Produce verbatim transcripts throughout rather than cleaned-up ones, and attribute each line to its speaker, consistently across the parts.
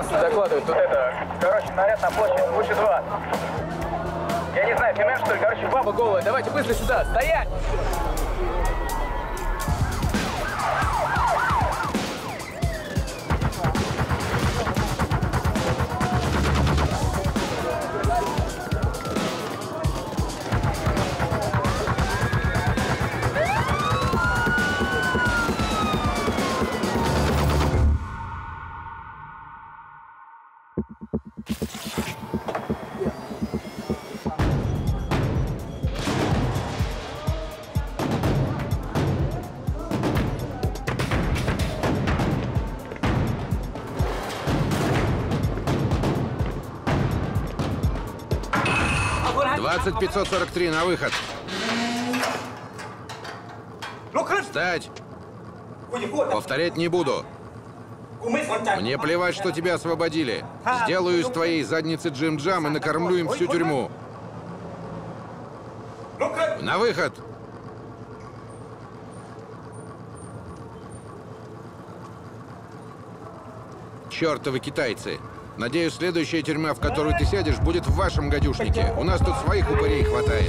Speaker 1: тринадцать докладывает. Тут это, короче, наряд на площадь, лучше два. Я не знаю, фемен, что ли? Короче, баба голая. Давайте быстро сюда. Стоять!
Speaker 2: двадцать пятьсот сорок три на выход. Встать. Повторять не буду. Мне плевать, что тебя освободили. Сделаю из твоей задницы Джим-Джам и накормлю им всю тюрьму. На выход. Чёртовы китайцы. Надеюсь, следующая тюрьма, в которую ты сядешь, будет в вашем гадюшнике. У нас тут своих упырей хватает.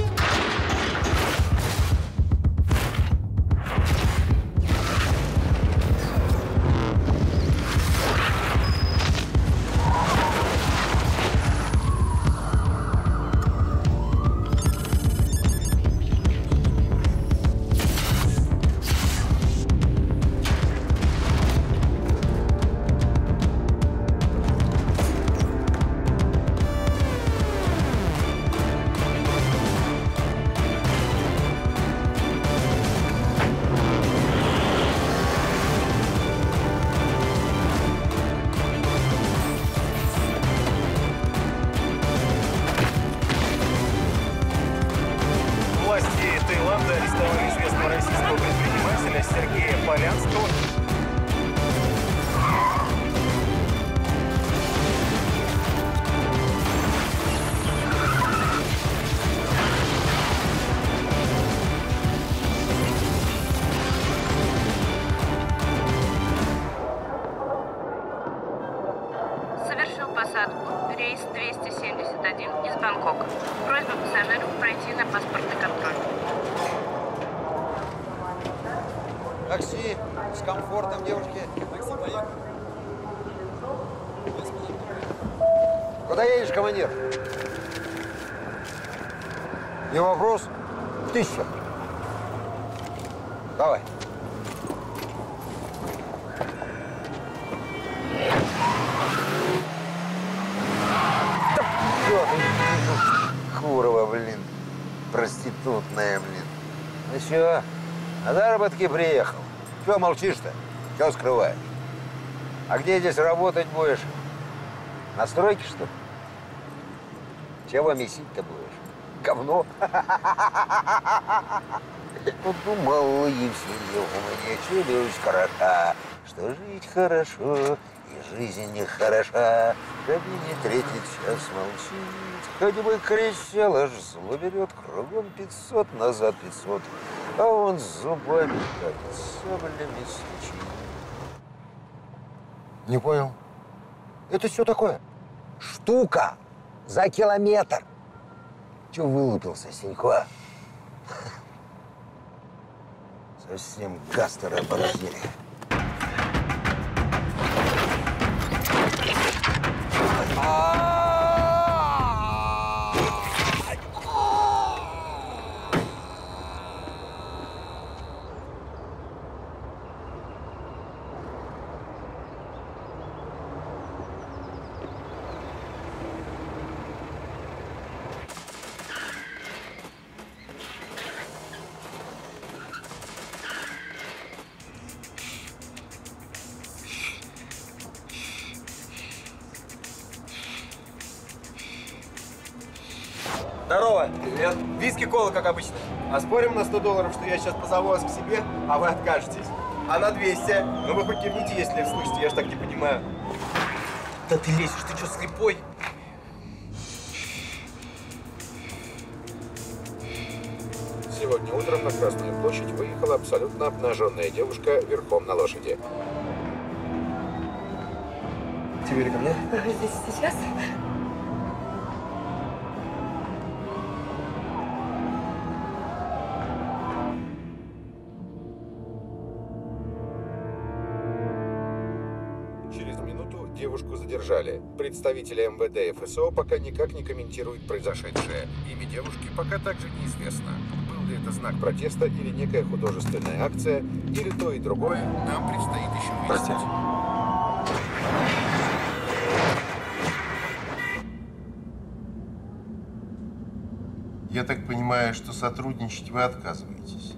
Speaker 3: Такси с комфортом, девушки. Такси, поехали. Куда едешь, командир? Не вопрос. Тысяча. Давай. Что ты, Курова, блин. Проститутная, блин. Ну что, на заработки приехал? Чего молчишь-то? Чего скрываешь? А где здесь работать будешь? На стройке, что ли? Чего месить-то будешь? Говно? Подумал Евсеев, у меня челюсть хороша, что жить хорошо, и жизнь нехороша. Кабине третий час молчит, хоть бы кричал, аж зло берет, кругом пятьсот, назад пятьсот, а он зубами как саблями стучит. Не понял. Это что такое? Штука за километр. Чего вылупился, Сенько? Совсем гастеры оборзели.
Speaker 4: Здорово. Привет. Виски, кола, как обычно. А спорим на сто долларов, что я сейчас позову вас к себе, а вы откажетесь? А на двести? Ну вы хоть кивните, если слышите, я ж так не понимаю. Да ты лезешь, ты что, слепой?
Speaker 2: Сегодня утром на Красную площадь выехала абсолютно обнаженная девушка верхом на лошади.
Speaker 4: Юрий, ко мне.
Speaker 5: Здесь сейчас?
Speaker 2: Через минуту девушку задержали. Представители эм вэ дэ и эф эс о пока никак не комментируют произошедшее. Имя девушки пока также неизвестно. Был ли это знак протеста или некая художественная акция, или то и другое, нам предстоит еще выяснить.
Speaker 4: Простите.
Speaker 3: Я так понимаю, что сотрудничать вы отказываетесь.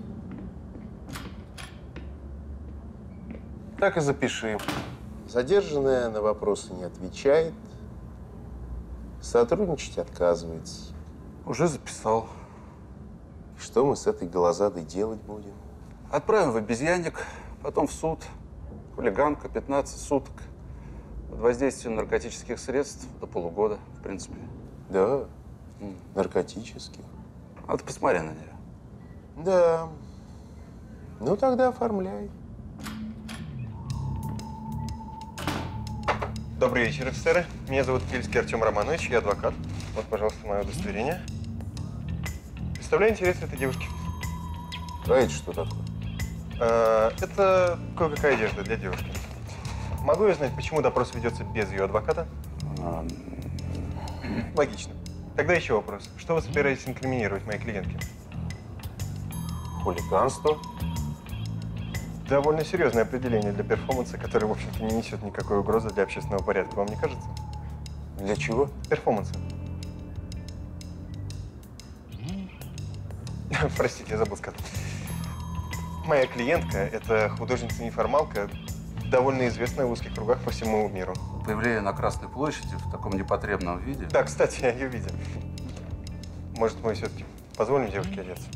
Speaker 3: Так и запиши. Задержанная на вопросы не отвечает. Сотрудничать отказывается.
Speaker 6: Уже записал.
Speaker 3: Что мы с этой голозадой делать будем?
Speaker 6: Отправим в обезьянник, потом в суд. Хулиганка, пятнадцать суток. Под воздействием наркотических средств до полугода, в принципе.
Speaker 3: Да, наркотических.
Speaker 6: А ты посмотри на нее.
Speaker 3: Да. Ну, тогда оформляй.
Speaker 4: Добрый вечер, офицеры. Меня зовут Пельский Артем Романович, я адвокат. Вот, пожалуйста, мое удостоверение. Представляю интерес этой девушки.
Speaker 3: А это что такое?
Speaker 4: А, это кое-какая одежда для девушки. Могу я знать, почему допрос ведется без ее адвоката?
Speaker 6: А...
Speaker 4: Логично. Тогда еще вопрос. Что вы собираетесь инкриминировать моей клиентке?
Speaker 3: Хулиганство.
Speaker 4: Довольно серьезное определение для перформанса, который, в общем-то, не несет никакой угрозы для общественного порядка. Вам не кажется?
Speaker 3: Для чего?
Speaker 4: Перформанса. Простите, я забыл сказать. Моя клиентка – это художница-неформалка, довольно известная в узких кругах по всему миру.
Speaker 6: Появление на Красной площади в таком непотребном виде.
Speaker 4: Да, кстати, я ее видел. Может, мы все-таки позволим девушке одеться?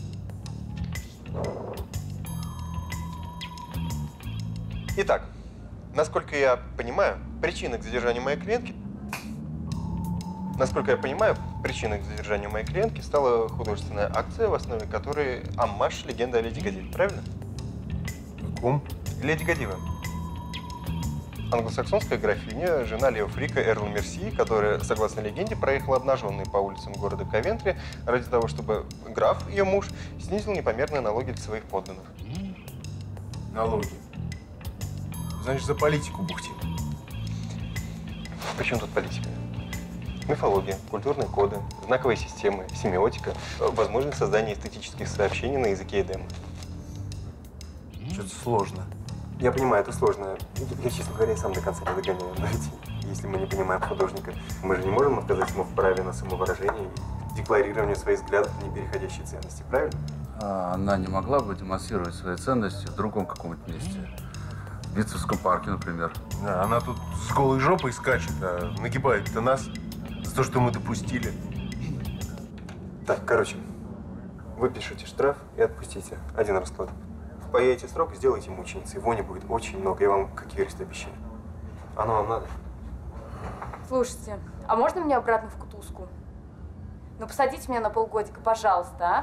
Speaker 4: Итак, насколько я понимаю, причиной к задержанию моей клиентки, насколько я понимаю, причиной к задержанию моей клиентки стала художественная акция, в основе которой аммаж легенды о Леди Гадиве. Правильно?
Speaker 3: Кум?
Speaker 4: Леди Гадива. Англосаксонская графиня, жена Лео Фрика Эрл Мерси, которая, согласно легенде, проехала обнаженной по улицам города Ковентри ради того, чтобы граф, ее муж, снизил непомерные налоги для своих подданных.
Speaker 3: Налоги. Значит, за политику бухтим.
Speaker 4: Причем тут политика? Мифология, культурные коды, знаковые системы, семиотика, возможность создания эстетических сообщений на языке эдема.
Speaker 3: Что-то сложно.
Speaker 4: Я понимаю, это сложно. Я, честно говоря, сам до конца не догоняю. Но ведь, если мы не понимаем художника, мы же не можем отказать ему в праве на самовыражение и декларирование своих взглядов на непереходящие ценности, правильно?
Speaker 6: А она не могла бы демонстрировать свои ценности в другом каком-нибудь месте? В Битцевском парке, например.
Speaker 3: Да, она тут с голой жопой скачет, а нагибает-то нас за то, что мы допустили.
Speaker 4: Так, короче, вы пишете штраф и отпустите. Один расклад. Поедете срок, сделайте мученицей. Вони будет очень много, я вам как юрист обещаю. Оно вам надо?
Speaker 5: Слушайте, а можно мне обратно в кутузку? Ну, посадите меня на полгодика, пожалуйста, а?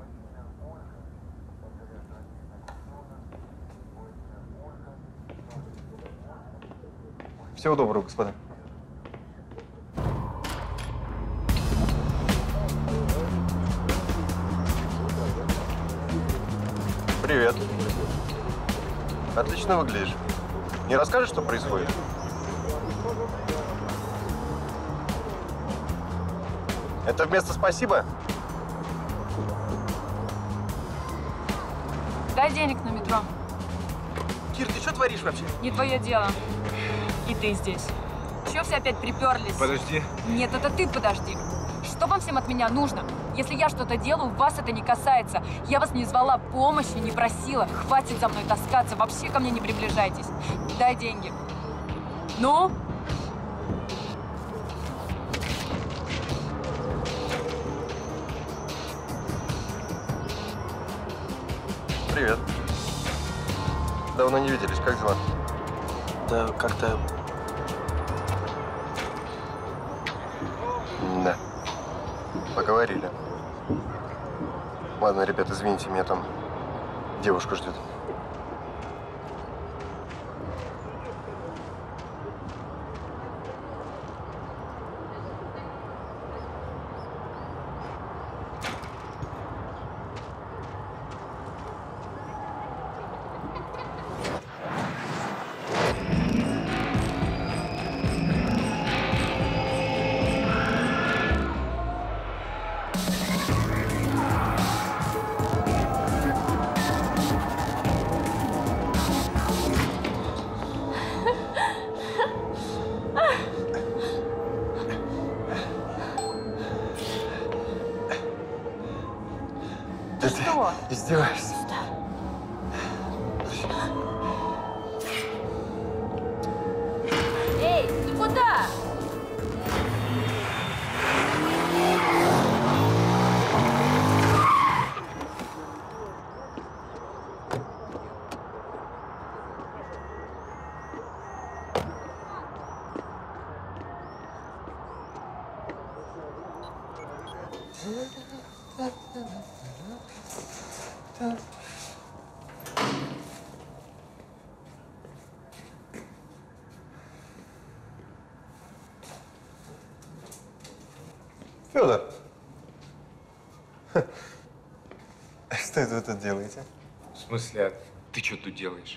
Speaker 4: Всего доброго, господа. Привет. Отлично выглядишь. Не расскажешь, что происходит? Это вместо «спасибо»?
Speaker 5: Дай денег на метро.
Speaker 4: Кир, ты что творишь вообще?
Speaker 5: Не твое дело. И ты здесь. Чего все опять приперлись?
Speaker 4: Подожди.
Speaker 5: Нет, это ты подожди. Что вам всем от меня нужно? Если я что-то делаю, вас это не касается. Я вас не звала помощи, не просила. Хватит за мной таскаться. Вообще ко мне не приближайтесь. Дай деньги. Ну?
Speaker 4: Привет. Давно не виделись. Как дела?
Speaker 7: Да, как-то...
Speaker 4: Да. Поговорили. Ладно, ребят, извините, меня там девушка ждет.
Speaker 5: что?
Speaker 4: Издеваешься.
Speaker 5: Эй, ты куда?
Speaker 4: Федор, что это вы тут делаете?
Speaker 8: В смысле, а ты что тут делаешь?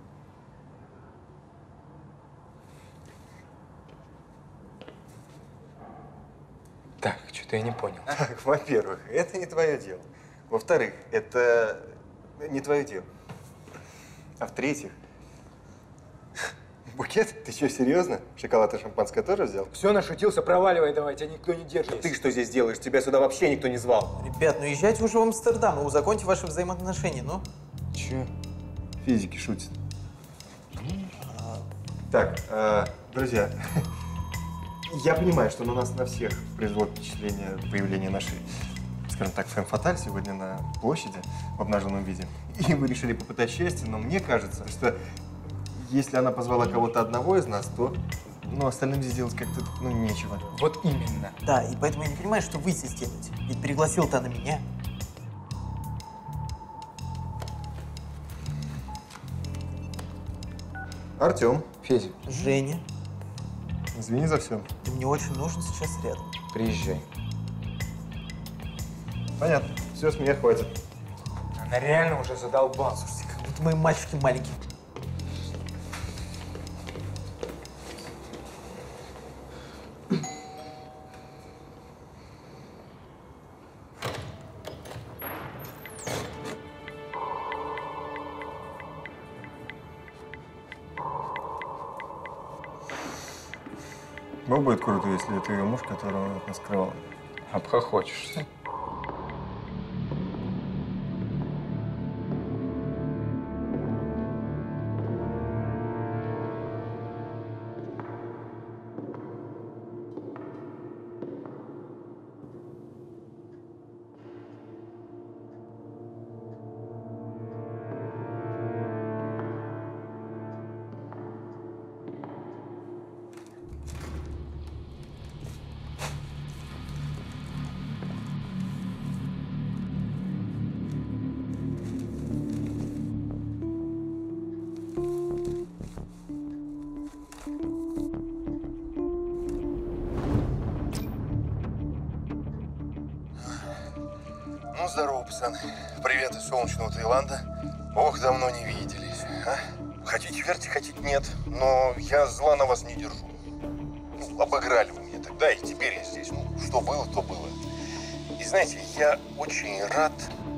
Speaker 8: Так, что-то я не понял.
Speaker 4: Так, во-первых, это не твое дело. Во-вторых, это не твое дело. А в-третьих, букет? Ты что, серьезно? Шоколад и шампанское тоже взял?
Speaker 1: Все, нашутился, проваливай давай, тебя никто не держит.
Speaker 4: Ты что здесь делаешь? Тебя сюда вообще никто не звал.
Speaker 7: Ребят, ну езжайте уже в Амстердам и узаконьте ваши взаимоотношения, ну.
Speaker 4: Че? Физики шутят. Так, э, друзья, я понимаю, что на нас на всех произвело впечатление появление нашей, скажем так, фэм-фаталь сегодня на площади в обнаженном виде. И вы решили попытать счастье, но мне кажется, что если она позвала кого-то одного из нас, то ну, остальным здесь делать как-то ну, нечего.
Speaker 8: Вот именно.
Speaker 7: Да, и поэтому я не понимаю, что вы здесь делаете. Ведь пригласил-то она меня.
Speaker 4: Артем.
Speaker 8: Федя,
Speaker 7: Женя,
Speaker 4: Извини за все.
Speaker 7: ты мне очень нужен сейчас рядом.
Speaker 8: приезжай.
Speaker 4: Понятно. Все, с меня хватит.
Speaker 8: Она реально уже задолбала.
Speaker 7: Слушайте, как будто мои мальчики маленькие.
Speaker 4: Ну, будет круто, если это ее муж, которого от нас скрывал.
Speaker 8: Обхохочешься.
Speaker 3: Ну, здорово, пацаны. Привет из солнечного Таиланда. Ох, давно не виделись, а? Хотите верьте, хотите нет, но я зла на вас не держу. Ну, обыграли вы меня тогда, и теперь я здесь. Ну, что было, то было. И знаете, я очень рад,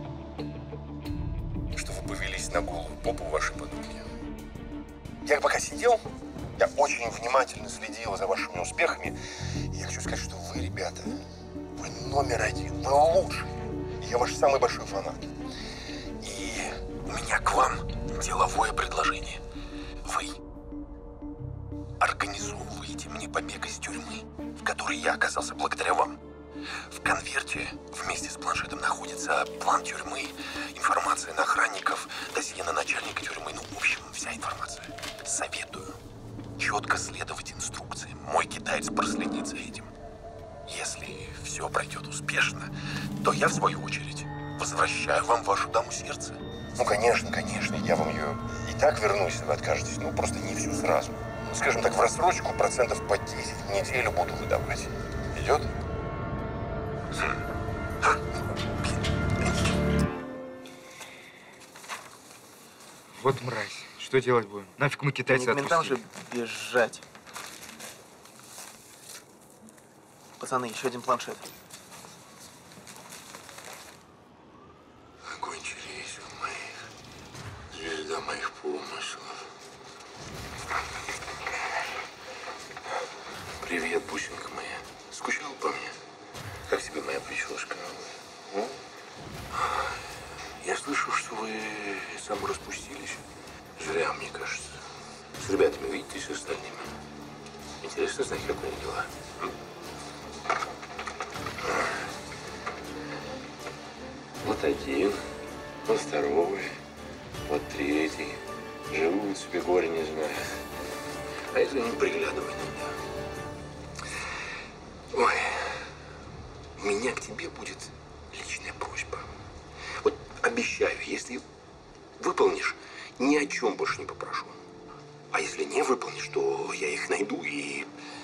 Speaker 3: что вы повелись на голую попу вашей подруги. Я пока сидел, я очень внимательно следил за вашими успехами. И я хочу сказать, что вы, ребята, вы номер один, вы лучшие. Я ваш самый большой фанат. И у меня к вам деловое предложение. Вы организовываете мне побег из тюрьмы, в которой я оказался благодаря вам. В конверте вместе с планшетом находится план тюрьмы, информация на охранников, досье на начальника тюрьмы. Ну, в общем, вся информация. Советую четко следовать инструкциям. Мой китаец проследит за этим. Если все пройдет успешно, то я, в свою очередь, возвращаю вам вашу даму сердца. Ну, конечно, конечно, я вам ее и так верну, если вы откажетесь, но просто не всю сразу. Скажем так, в рассрочку процентов по десять в неделю буду выдавать. Идет?
Speaker 8: Вот мразь. Что делать будем? Нафиг мы китайцы
Speaker 7: Не к ментам
Speaker 8: отпустили?
Speaker 7: же бежать. Пацаны, еще один планшет.
Speaker 3: Окончили есть у моих, звезда моих помыслов. Привет, бусинка моя. Скучал по мне? Как тебе моя прическа? М? Я слышу, что вы самораспустились. Зря, мне кажется. С ребятами видитесь, с остальными. Интересно знать, как у них дела. Вот один, вот второй, вот третий. Живут себе, горе не знают. А я за ним приглядываю иногда. Ой, у меня к тебе будет личная просьба. Вот обещаю, если выполнишь, ни о чем больше не попрошу. А если не выполнишь, то я их найду и...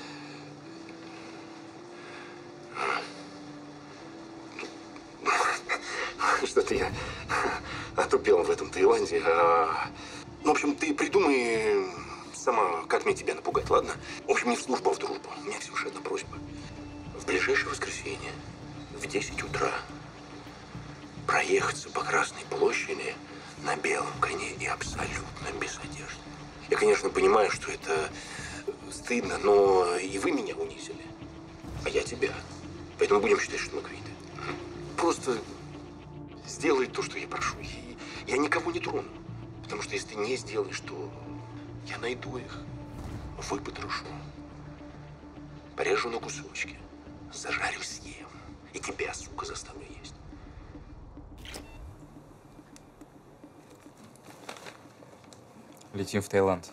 Speaker 3: Что-то я отупел в этом Таиланде. А... Ну, в общем, ты придумай сама, как мне тебя напугать, ладно? В общем, не в службу, а в дружбу. У меня, Ксюша, одна просьба. В ближайшее воскресенье в десять утра проехаться по Красной площади на белом коне и абсолютно без одежды. Я, конечно, понимаю, что это стыдно, но и вы меня унизили, а я тебя. Поэтому будем считать, что мы квиты. Просто сделай то, что я прошу. И я никого не трону. Потому что если ты не сделаешь, то я найду их, выпотрошу, порежу на кусочки, зажарю, съем. И тебя, сука, заставлю есть.
Speaker 8: Летим в Таиланд.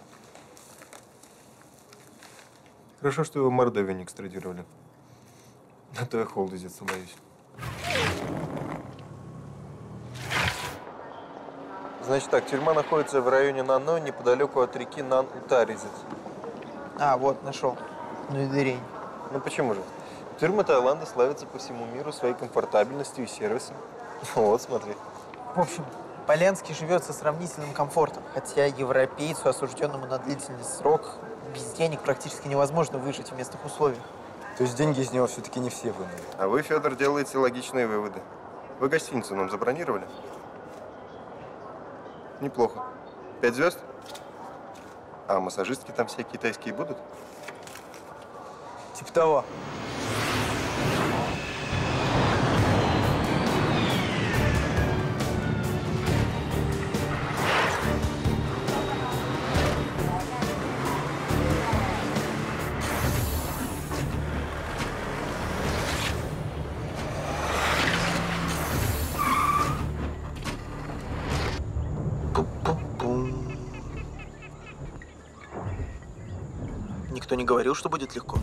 Speaker 4: Хорошо, что его в Мордовию не экстрадировали. А то я холодезиться боюсь. Значит так, тюрьма находится в районе Нано, неподалеку от реки Нан-Утаризец.
Speaker 7: А, вот, нашел. Ну и дырень.
Speaker 4: Ну почему же? Тюрьмы Таиланда славятся по всему миру своей комфортабельностью и сервисом. Вот, смотри.
Speaker 7: В общем, Полянский живет со сравнительным комфортом, хотя европейцу, осужденному на длительный срок, без денег практически невозможно выжить в местных условиях.
Speaker 8: То есть деньги из него все-таки не все вынули.
Speaker 4: А вы, Федор, делаете логичные выводы. Вы гостиницу нам забронировали? Неплохо. Пять звезд? А массажистки там все китайские будут?
Speaker 7: Типа того. Никто не говорил, что будет легко.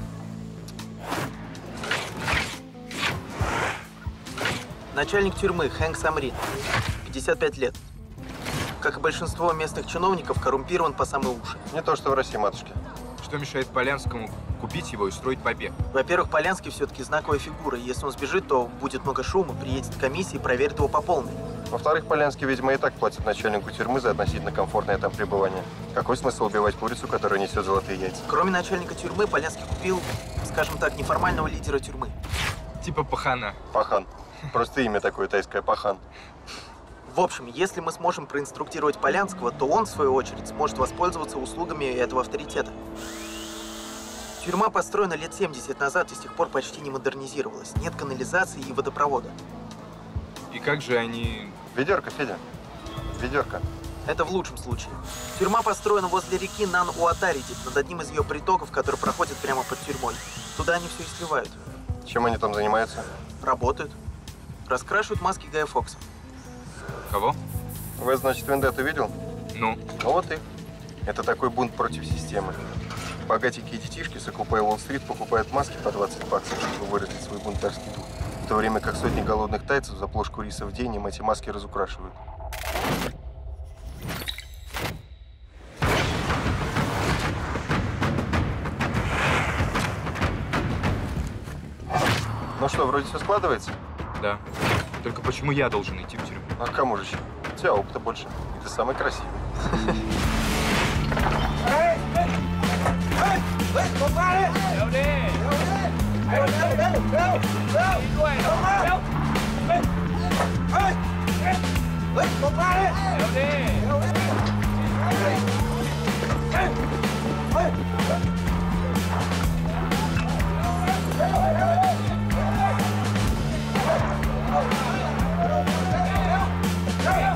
Speaker 7: Начальник тюрьмы Хэнк Самрин, пятьдесят пять лет. Как и большинство местных чиновников, коррумпирован по самые уши.
Speaker 4: Не то, что в России, матушки.
Speaker 8: Что мешает Полянскому купить его и устроить побег?
Speaker 7: Во-первых, Полянский все-таки знаковая фигура. Если он сбежит, то будет много шума, приедет комиссия и проверит его по полной.
Speaker 4: Во-вторых, Полянский, видимо, и так платит начальнику тюрьмы за относительно комфортное там пребывание. Какой смысл убивать курицу, которая несет золотые яйца?
Speaker 7: Кроме начальника тюрьмы, Полянский купил, скажем так, неформального лидера тюрьмы.
Speaker 8: Типа пахана.
Speaker 4: Пахан. Просто имя такое тайское, Пахан.
Speaker 7: В общем, если мы сможем проинструктировать Полянского, то он, в свою очередь, сможет воспользоваться услугами этого авторитета. Тюрьма построена лет семьдесят назад и с тех пор почти не модернизировалась. Нет канализации и водопровода.
Speaker 8: И как же они...
Speaker 4: Ведерко, Федя. Ведерко.
Speaker 7: Это в лучшем случае. Тюрьма построена возле реки Нан-Уатаридит, над одним из ее притоков, который проходит прямо под тюрьмой. Туда они все и сливают.
Speaker 4: Чем они там занимаются?
Speaker 7: Работают. Раскрашивают маски Гая Фокса.
Speaker 8: Кого?
Speaker 4: Вы, значит, Вендетту видел?
Speaker 8: Ну?
Speaker 4: Ну вот и. Это такой бунт против системы. Богатенькие детишки с Окупай Уолл-стрит покупают маски по двадцать баксов, чтобы выразить свой бунтарский дух. В то время как сотни голодных тайцев за плошку риса в день им эти маски разукрашивают. Ну что, вроде все складывается?
Speaker 8: Да. Только почему я должен идти в тюрьму?
Speaker 4: А кому же еще? У тебя опыта больше. И ты самый красивый.
Speaker 1: Hey!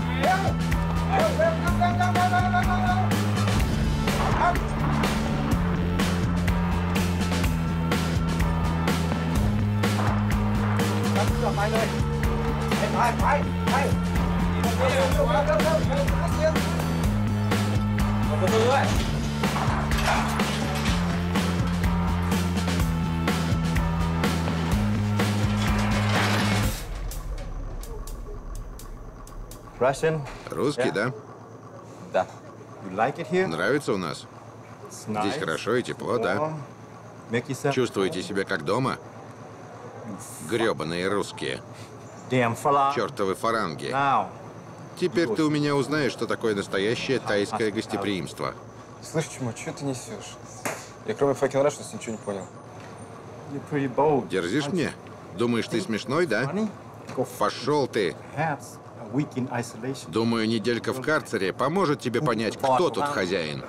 Speaker 4: Russian?
Speaker 2: Русский, да?
Speaker 6: Да.
Speaker 4: You like it here?
Speaker 2: Нравится у нас?
Speaker 4: It's
Speaker 2: Здесь
Speaker 4: nice.
Speaker 2: хорошо и тепло, да?
Speaker 4: Make yourself
Speaker 2: Чувствуете себя как дома? Гребаные русские.
Speaker 4: damn fella.
Speaker 2: Чертовы фаранги.
Speaker 4: Now.
Speaker 2: Теперь ты у меня узнаешь, что такое настоящее тайское гостеприимство.
Speaker 8: Слышь, чмо, что ты несешь? Я кроме fucking Russians ничего не понял.
Speaker 4: You're pretty bold.
Speaker 2: Дерзишь мне? Думаешь, ты смешной, да?
Speaker 4: Funny? Go
Speaker 2: Пошел ты.
Speaker 4: perhaps a week in isolation.
Speaker 2: Думаю, неделька в карцере поможет тебе понять, кто тут хозяин.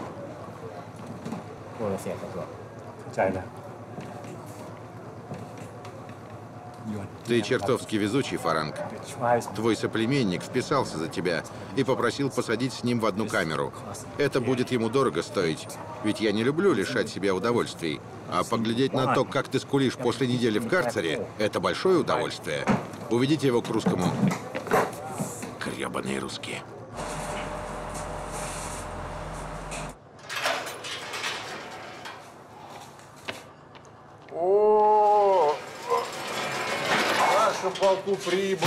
Speaker 4: China.
Speaker 2: Ты чертовски везучий, фаранг. Твой соплеменник вписался за тебя и попросил посадить с ним в одну камеру. Это будет ему дорого стоить, ведь я не люблю лишать себя удовольствий. А поглядеть на то, как ты скулишь после недели в карцере, это большое удовольствие. Уведите его к русскому. Гребаные русские.
Speaker 3: О, наша полку прибыл.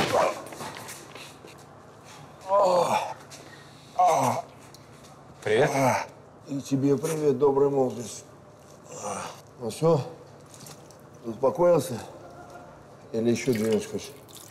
Speaker 8: Привет.
Speaker 3: И тебе привет, добрый молодец. Ну все, успокоился? Или еще двинуть хочешь?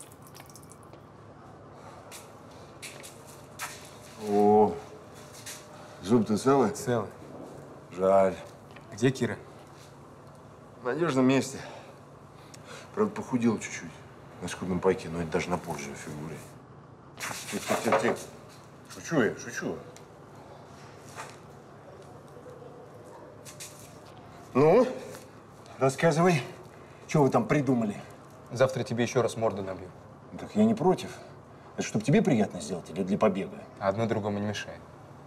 Speaker 3: О, зуб-то целый?
Speaker 8: Целый.
Speaker 3: Жаль.
Speaker 8: Где Кира?
Speaker 3: В надежном месте. Правда, похудел чуть-чуть на скудном пайке, но это даже на пользу фигуре. Тихо, тихо, тихо. Шучу я, шучу. Ну, рассказывай, что вы там придумали?
Speaker 8: Завтра тебе еще раз морду набью.
Speaker 3: Так я не против. Это чтобы тебе приятно сделать или для побега?
Speaker 8: А одно другому не мешает.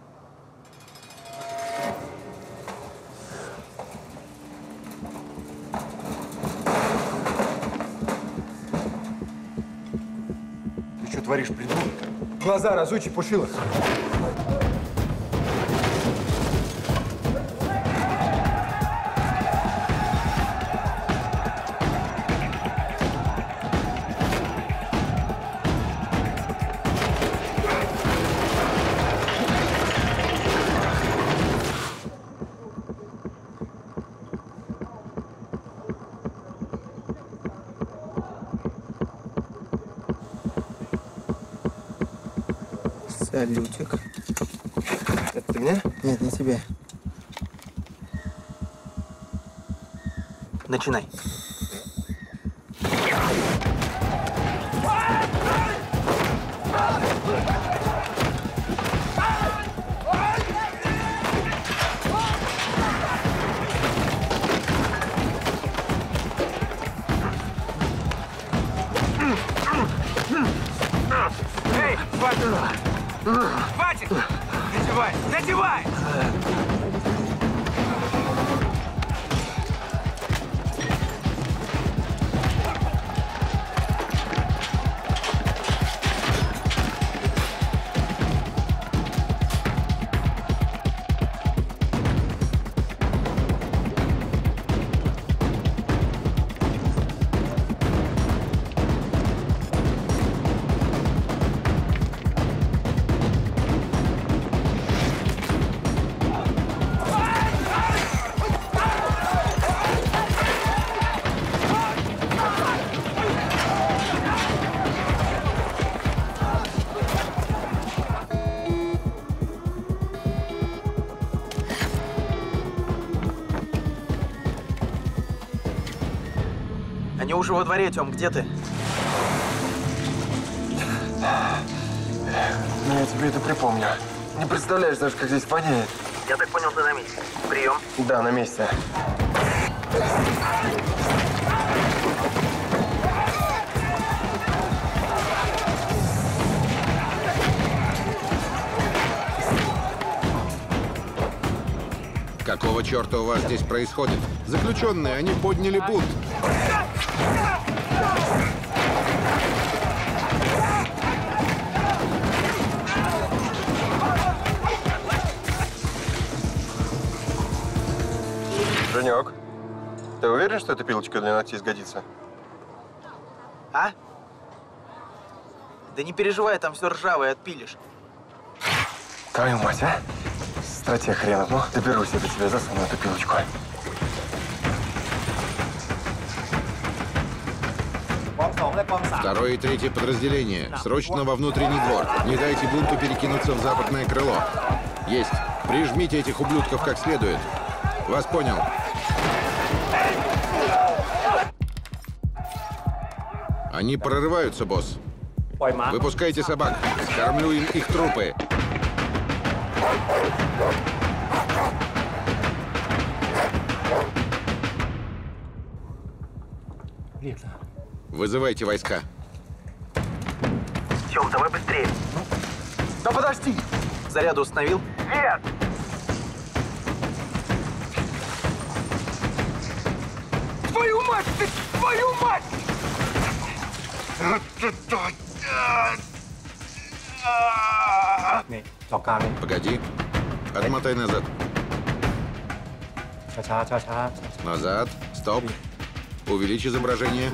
Speaker 3: Ты что творишь, придурок?
Speaker 8: Глаза разучи, Пушилов.
Speaker 7: Салютик.
Speaker 8: Это ты мне?
Speaker 7: Нет, не тебе. Начинай.
Speaker 1: Эй, хватит! Хватит! Надевай! Надевай!
Speaker 7: Они уже во дворе, Тём, где ты?
Speaker 8: Ну, я тебе это припомню. Не представляешь даже, как здесь воняет.
Speaker 7: Я так понял, ты на месте. Прием.
Speaker 8: Да, на месте.
Speaker 2: Какого черта у вас здесь происходит? Заключенные, они подняли бунт.
Speaker 4: Женек, ты уверен, что эта пилочка для ногтей сгодится?
Speaker 7: А? Да не переживай, там все ржавое, отпилишь.
Speaker 4: Твою мать, а? Стратег хренов, ну, доберусь я до тебя, засуну эту пилочку.
Speaker 2: Второе и третье подразделение. Срочно во внутренний двор. Не дайте бунту перекинуться в западное крыло. Есть. Прижмите этих ублюдков как следует. Вас понял. Они прорываются, босс. Выпускайте собак. Скормлю им их трупы. Вызывайте войска.
Speaker 7: Тём, давай быстрее.
Speaker 4: Да подожди!
Speaker 7: Заряду установил?
Speaker 4: Нет! Твою мать! Ты, твою мать!
Speaker 2: Погоди. Отмотай назад. Назад. Стоп. Увеличь изображение.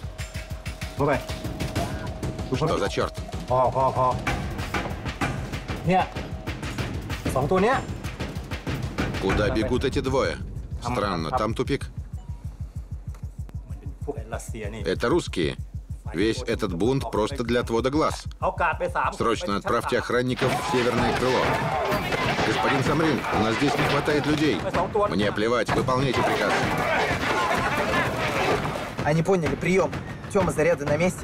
Speaker 2: Что за черт? Куда бегут эти двое? Странно, там тупик. Это русские. Весь этот бунт просто для отвода глаз. Срочно отправьте охранников в северное крыло. Господин Самрин, у нас здесь не хватает людей. Мне плевать, выполняйте приказ.
Speaker 7: Они поняли, прием. Тёма, заряды на месте.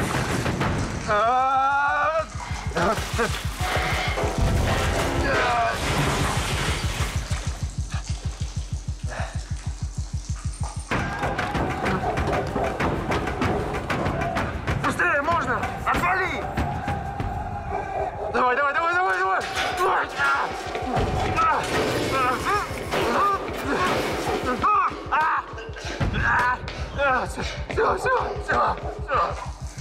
Speaker 4: Быстрее, можно! Отвали! Давай, давай, давай, давай, давай! Давай! Все, все, все, все.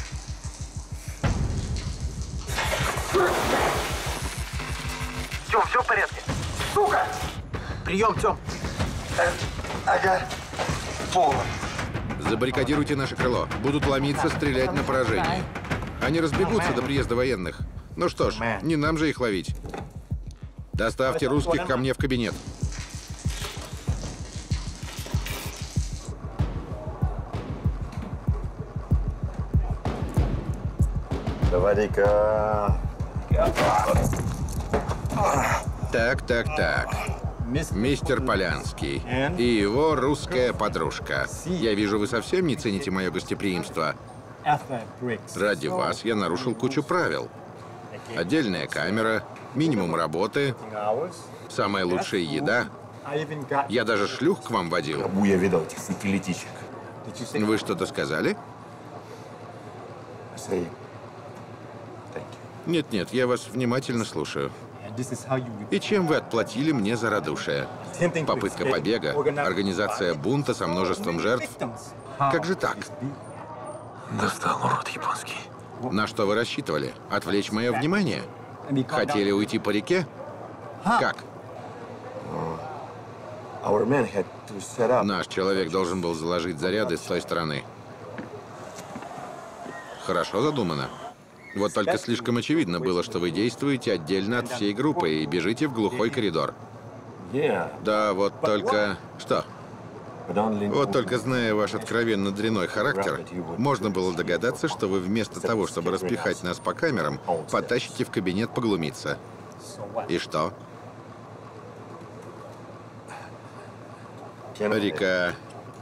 Speaker 7: Тём, все в порядке?
Speaker 4: Сука!
Speaker 7: Прием, Тём.
Speaker 4: Ага. Полно.
Speaker 2: Забаррикадируйте наше крыло. Будут ломиться, стрелять на поражение. Они разбегутся до приезда военных. Ну что ж, не нам же их ловить. Доставьте русских ко мне в кабинет.
Speaker 4: Давай-ка.
Speaker 2: Так, так, так. Мистер Полянский и его русская подружка. Я вижу, вы совсем не цените мое гостеприимство. Ради вас я нарушил кучу правил. Отдельная камера, минимум работы, самая лучшая еда. Я даже шлюх к вам водил.
Speaker 4: Кабу я видел этих сателлитичек.
Speaker 2: Вы что-то сказали? Нет-нет, я вас внимательно слушаю. И чем вы отплатили мне за радушие? Попытка побега, организация бунта со множеством жертв. Как же так?
Speaker 4: Достал, урод японский.
Speaker 2: На что вы рассчитывали? Отвлечь мое внимание? Хотели уйти по реке? Как? Наш человек должен был заложить заряды с той стороны. Хорошо задумано. Вот только слишком очевидно было, что вы действуете отдельно от всей группы и бежите в глухой коридор. Да, вот только... Что? Вот только зная ваш откровенно дрянной характер, можно было догадаться, что вы вместо того, чтобы распихать нас по камерам, потащите в кабинет поглумиться. И что? Река...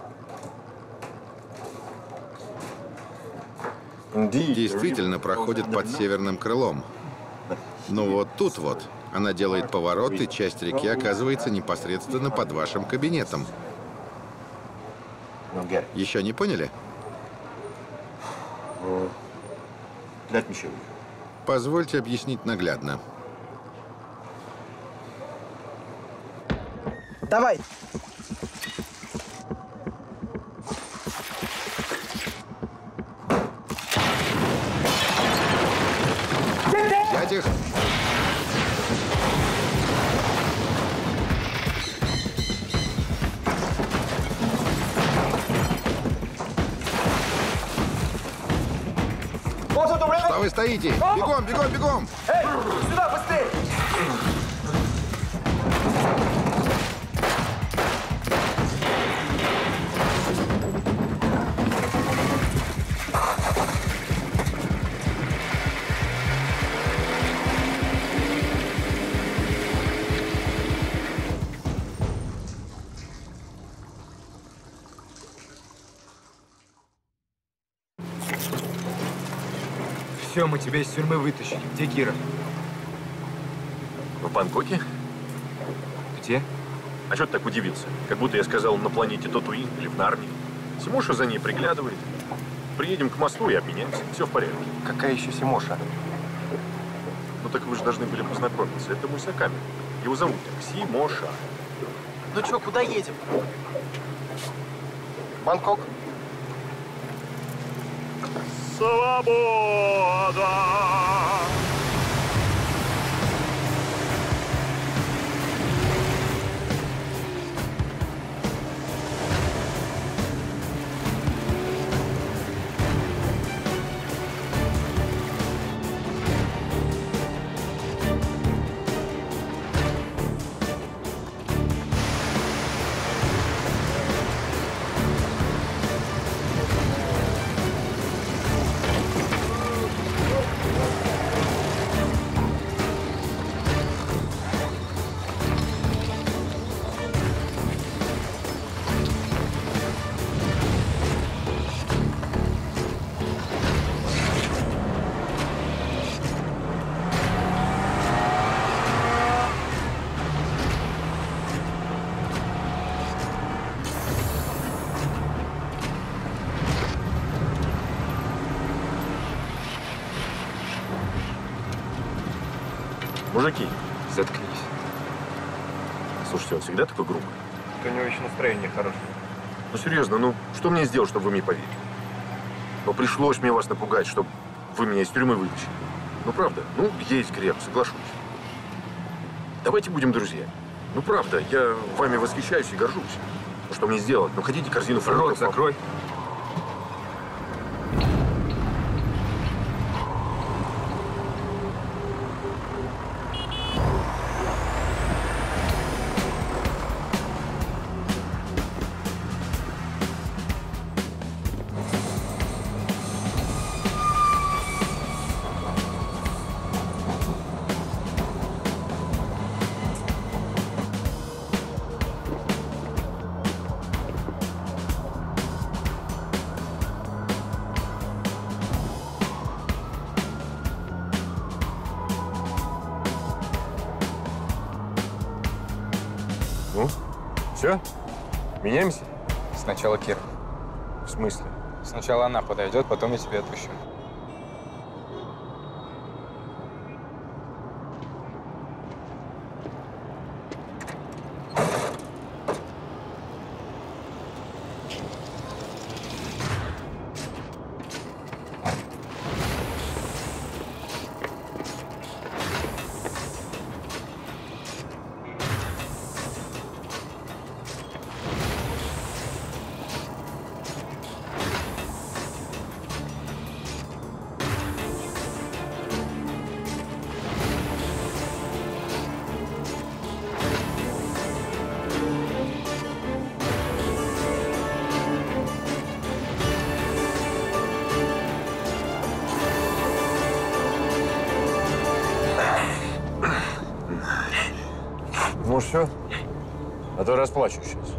Speaker 2: действительно проходит под северным крылом. Но вот тут вот она делает поворот, и часть реки оказывается непосредственно под вашим кабинетом. Еще не поняли? Позвольте объяснить наглядно.
Speaker 7: Давай.
Speaker 2: Взять их! Куда вы стоите? Бегом, бегом, бегом!
Speaker 1: Эй, сюда, быстрее!
Speaker 8: Все, мы тебя из тюрьмы вытащили. Где Кира?
Speaker 9: В Бангкоке?
Speaker 8: Где?
Speaker 9: А что ты так удивился? Как будто я сказал на планете Татуин или в Нарнии. Симоша за ней приглядывает. Приедем к мосту и обменяемся. Все в порядке.
Speaker 4: Какая еще Симоша?
Speaker 9: Ну так вы же должны были познакомиться. Это мой сокамер. Его зовут Симоша.
Speaker 7: Ну что, куда едем?
Speaker 4: Бангкок.
Speaker 9: Свобода! Мужики,
Speaker 8: Заткнись.
Speaker 9: слушайте, он всегда такой грубый?
Speaker 4: У него еще настроение хорошее.
Speaker 9: Ну серьезно, ну что мне сделать, чтобы вы мне поверили? Ну пришлось мне вас напугать, чтобы вы меня из тюрьмы вытащили. Ну правда, ну есть грех, соглашусь. Давайте будем друзьями. Ну правда, я вами восхищаюсь и горжусь. Ну что мне сделать? Ну хотите корзину фруктов?
Speaker 8: Рот закрой.
Speaker 9: Ну, все? Меняемся?
Speaker 8: Сначала Кира.
Speaker 9: В смысле?
Speaker 8: Сначала она подойдет, потом я тебя отпущу.
Speaker 9: Ну все, а то расплачусь сейчас.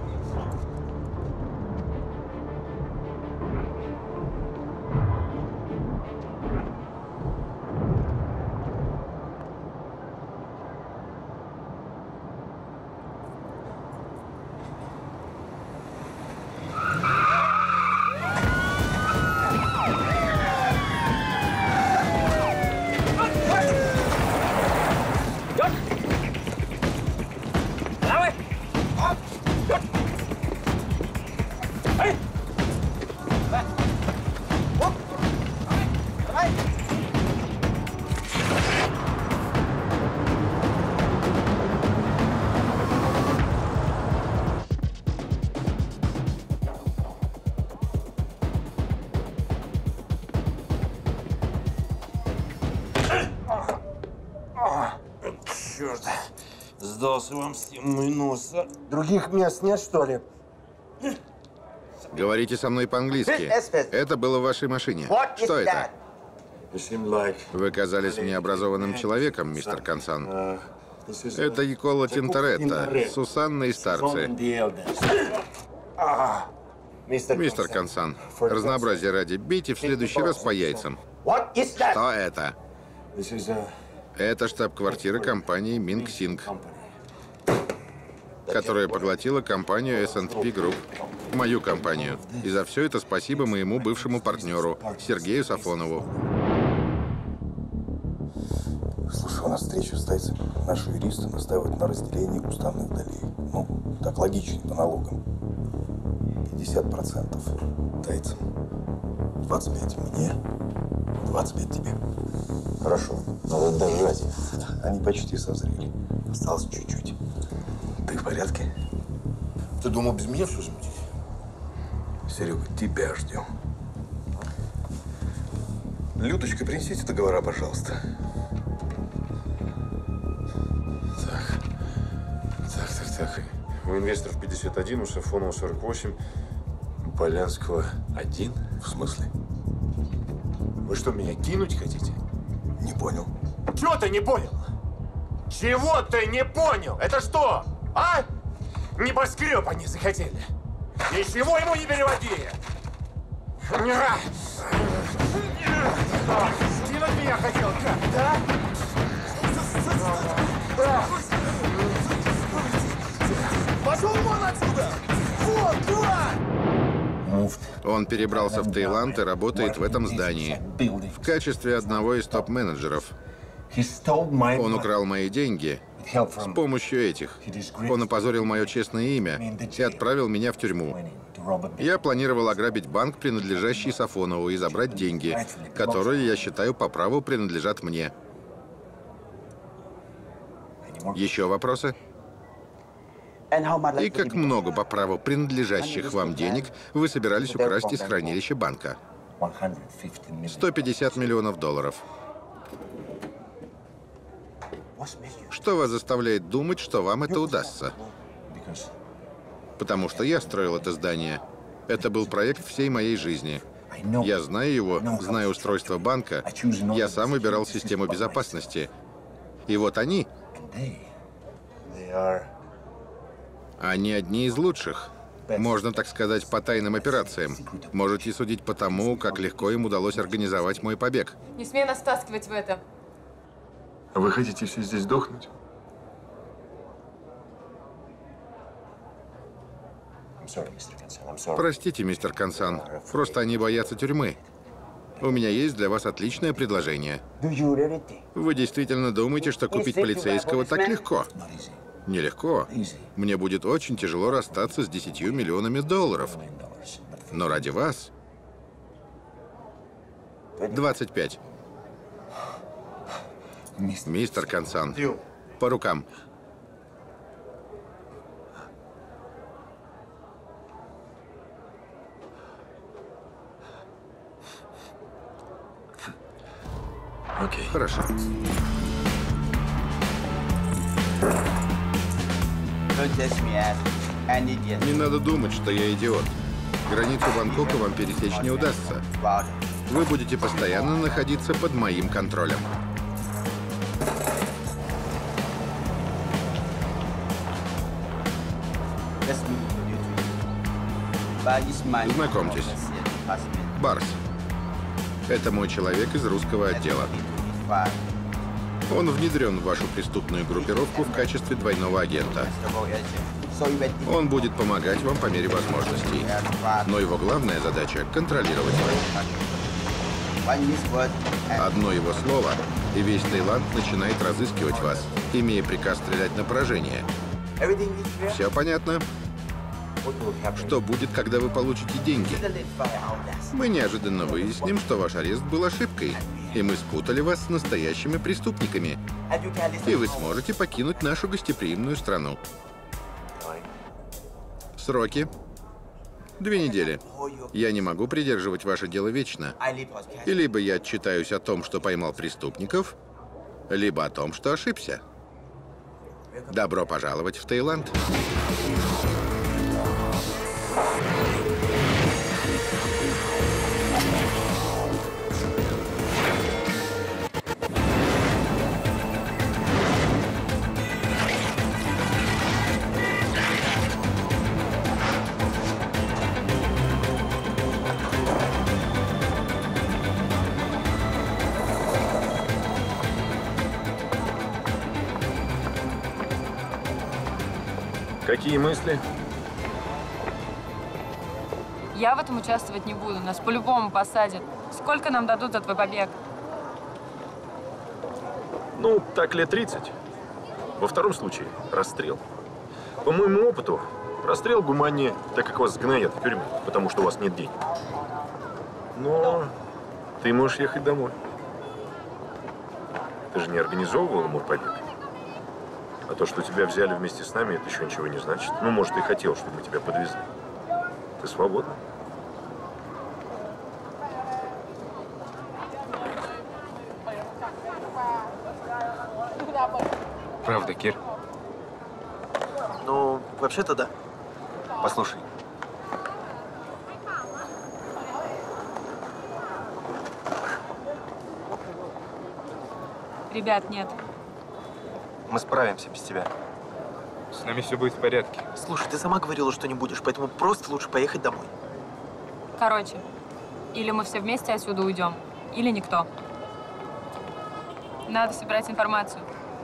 Speaker 1: Давай!
Speaker 3: сдался вам всем мой нос.
Speaker 10: Других мест нет, что ли?
Speaker 2: Говорите со мной по-английски. Это было в вашей машине. Что это? Вы казались мне образованным человеком, мистер Консан. Это Якола Тинторетто, Сусанна и старцы. Мистер Консан, разнообразие ради, бейте в следующий раз по яйцам. Что это? Это штаб-квартира компании Ming Sing, которая поглотила компанию эс энд пи Group, мою компанию. И за все это спасибо моему бывшему партнеру, Сергею Сафонову.
Speaker 10: Слушай, у нас встреча с тайцами. Наши юристы настаивают на разделении уставных долей. Ну, так логичнее по налогам. пятьдесят процентов тайцам, двадцать пять мне, двадцать пять тебе.
Speaker 3: Хорошо, надо дожать.
Speaker 10: Они почти созрели. Осталось чуть-чуть. Ты в порядке?
Speaker 3: Ты думал без меня все замутить?
Speaker 10: Серега, тебя ждем. Людочка, принесите договора, пожалуйста.
Speaker 9: Так, так, так, так. У инвесторов пятьдесят один, у Сафонова сорок восемь, у Полянского один.
Speaker 10: В смысле?
Speaker 9: Вы что, меня кинуть хотите?
Speaker 10: Не понял.
Speaker 9: Чего ты не понял? Чего ты не понял? Это что, а? Небоскреб они захотели. Ничего ему не переводи. Скинуть меня хотел, как, да? Пошел вон отсюда! Вот, дурак!
Speaker 2: Он перебрался в Таиланд и работает в этом здании в качестве одного из топ-менеджеров. Он украл мои деньги с помощью этих. Он опозорил мое честное имя и отправил меня в тюрьму. Я планировал ограбить банк, принадлежащий Сафонову, и забрать деньги, которые, я считаю, по праву принадлежат мне. Еще вопросы? И как много по праву принадлежащих вам денег вы собирались украсть из хранилища банка? сто пятьдесят миллионов долларов. Что вас заставляет думать, что вам это удастся? Потому что я строил это здание. Это был проект всей моей жизни. Я знаю его, знаю устройство банка. Я сам выбирал систему безопасности. И вот они... Они одни из лучших. Можно так сказать, по тайным операциям. Можете судить по тому, как легко им удалось организовать мой побег.
Speaker 5: Не смей нас втаскивать в это.
Speaker 9: А вы хотите все здесь сдохнуть?
Speaker 2: Простите, мистер Консан. Просто они боятся тюрьмы. У меня есть для вас отличное предложение. Вы действительно думаете, что купить полицейского так легко? Нелегко. Мне будет очень тяжело расстаться с десятью миллионами долларов. Но ради вас... двадцать пять. Мистер Консан, по рукам.
Speaker 9: Окей.
Speaker 2: Хорошо. Не надо думать, что я идиот. Границу Бангкока вам пересечь не удастся. Вы будете постоянно находиться под моим контролем. Знакомьтесь. Барс. Это мой человек из русского отдела. Он внедрен в вашу преступную группировку в качестве двойного агента. Он будет помогать вам по мере возможностей. Но его главная задача — контролировать вас. Одно его слово, и весь Таиланд начинает разыскивать вас, имея приказ стрелять на поражение. Все понятно? Что будет, когда вы получите деньги? Мы неожиданно выясним, что ваш арест был ошибкой, и мы спутали вас с настоящими преступниками. И вы сможете покинуть нашу гостеприимную страну. Сроки. Две недели. Я не могу придерживать ваше дело вечно. И либо я отчитаюсь о том, что поймал преступников, либо о том, что ошибся. Добро пожаловать в Таиланд.
Speaker 9: Какие мысли?
Speaker 5: Я в этом участвовать не буду. Нас по-любому посадят. Сколько нам дадут за твой побег?
Speaker 9: Ну, так лет тридцать. Во втором случае – расстрел. По моему опыту, расстрел гуманнее, так как вас сгноят в тюрьму, потому что у вас нет денег. Но ты можешь ехать домой. Ты же не организовывал мой побег. А то, что тебя взяли вместе с нами, это еще ничего не значит. Ну, может, ты хотел, чтобы мы тебя подвезли. Ты свободна.
Speaker 8: Правда, Кир?
Speaker 7: Ну, вообще-то да.
Speaker 8: Послушай.
Speaker 5: Ребят, нет.
Speaker 8: Мы справимся без тебя. С нами все будет в порядке.
Speaker 7: Слушай, ты сама говорила, что не будешь, поэтому просто лучше поехать домой.
Speaker 5: Короче, или мы все вместе отсюда уйдем, или никто. Надо собирать информацию.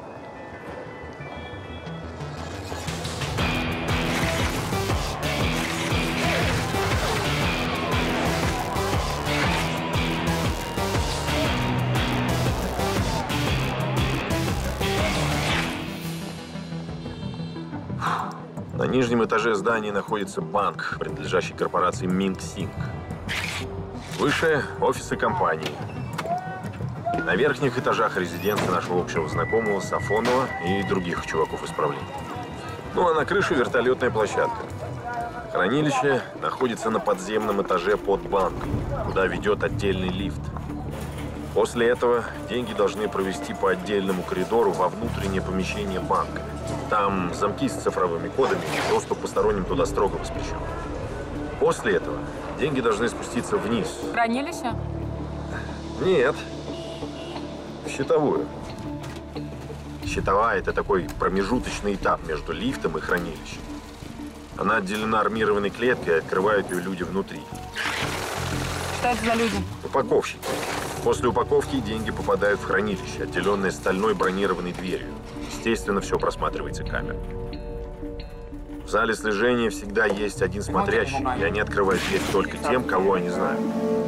Speaker 9: На нижнем этаже здания находится банк, принадлежащий корпорации Минг Синг. Выше – офисы компании. На верхних этажах резиденция нашего общего знакомого Сафонова и других чуваков из правления. Ну а на крыше вертолетная площадка. Хранилище находится на подземном этаже под банком, куда ведет отдельный лифт. После этого деньги должны провести по отдельному коридору во внутреннее помещение банка. Там замки с цифровыми кодами, и доступ посторонним туда строго воспрещен. После этого деньги должны спуститься вниз.
Speaker 5: Хранилище?
Speaker 9: Нет. В щитовую. Щитовая – это такой промежуточный этап между лифтом и хранилищем. Она отделена армированной клеткой, и открывают ее люди внутри.
Speaker 5: Что это за люди?
Speaker 9: Упаковщики. После упаковки деньги попадают в хранилище, отделенное стальной бронированной дверью. Естественно, все просматривается камерой. В зале слежения всегда есть один смотрящий, и они открывают дверь только тем, кого они знают.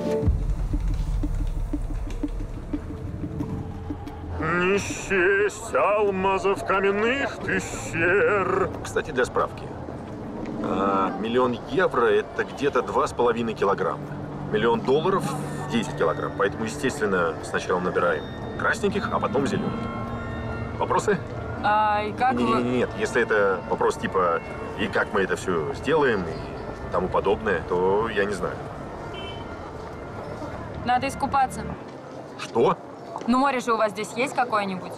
Speaker 9: Не счесть алмазов каменных пещер. Кстати, для справки. А, миллион евро – это где-то два с половиной килограмма. Миллион долларов – десять килограмм. Поэтому, естественно, сначала набираем красненьких, а потом зеленых. Вопросы?
Speaker 5: А, и как
Speaker 9: не,
Speaker 5: вы...
Speaker 9: не, Нет, если это вопрос типа «и как мы это все сделаем?» и тому подобное, то я не знаю.
Speaker 5: Надо искупаться.
Speaker 9: Что?
Speaker 5: Ну, море же у вас здесь есть какое-нибудь?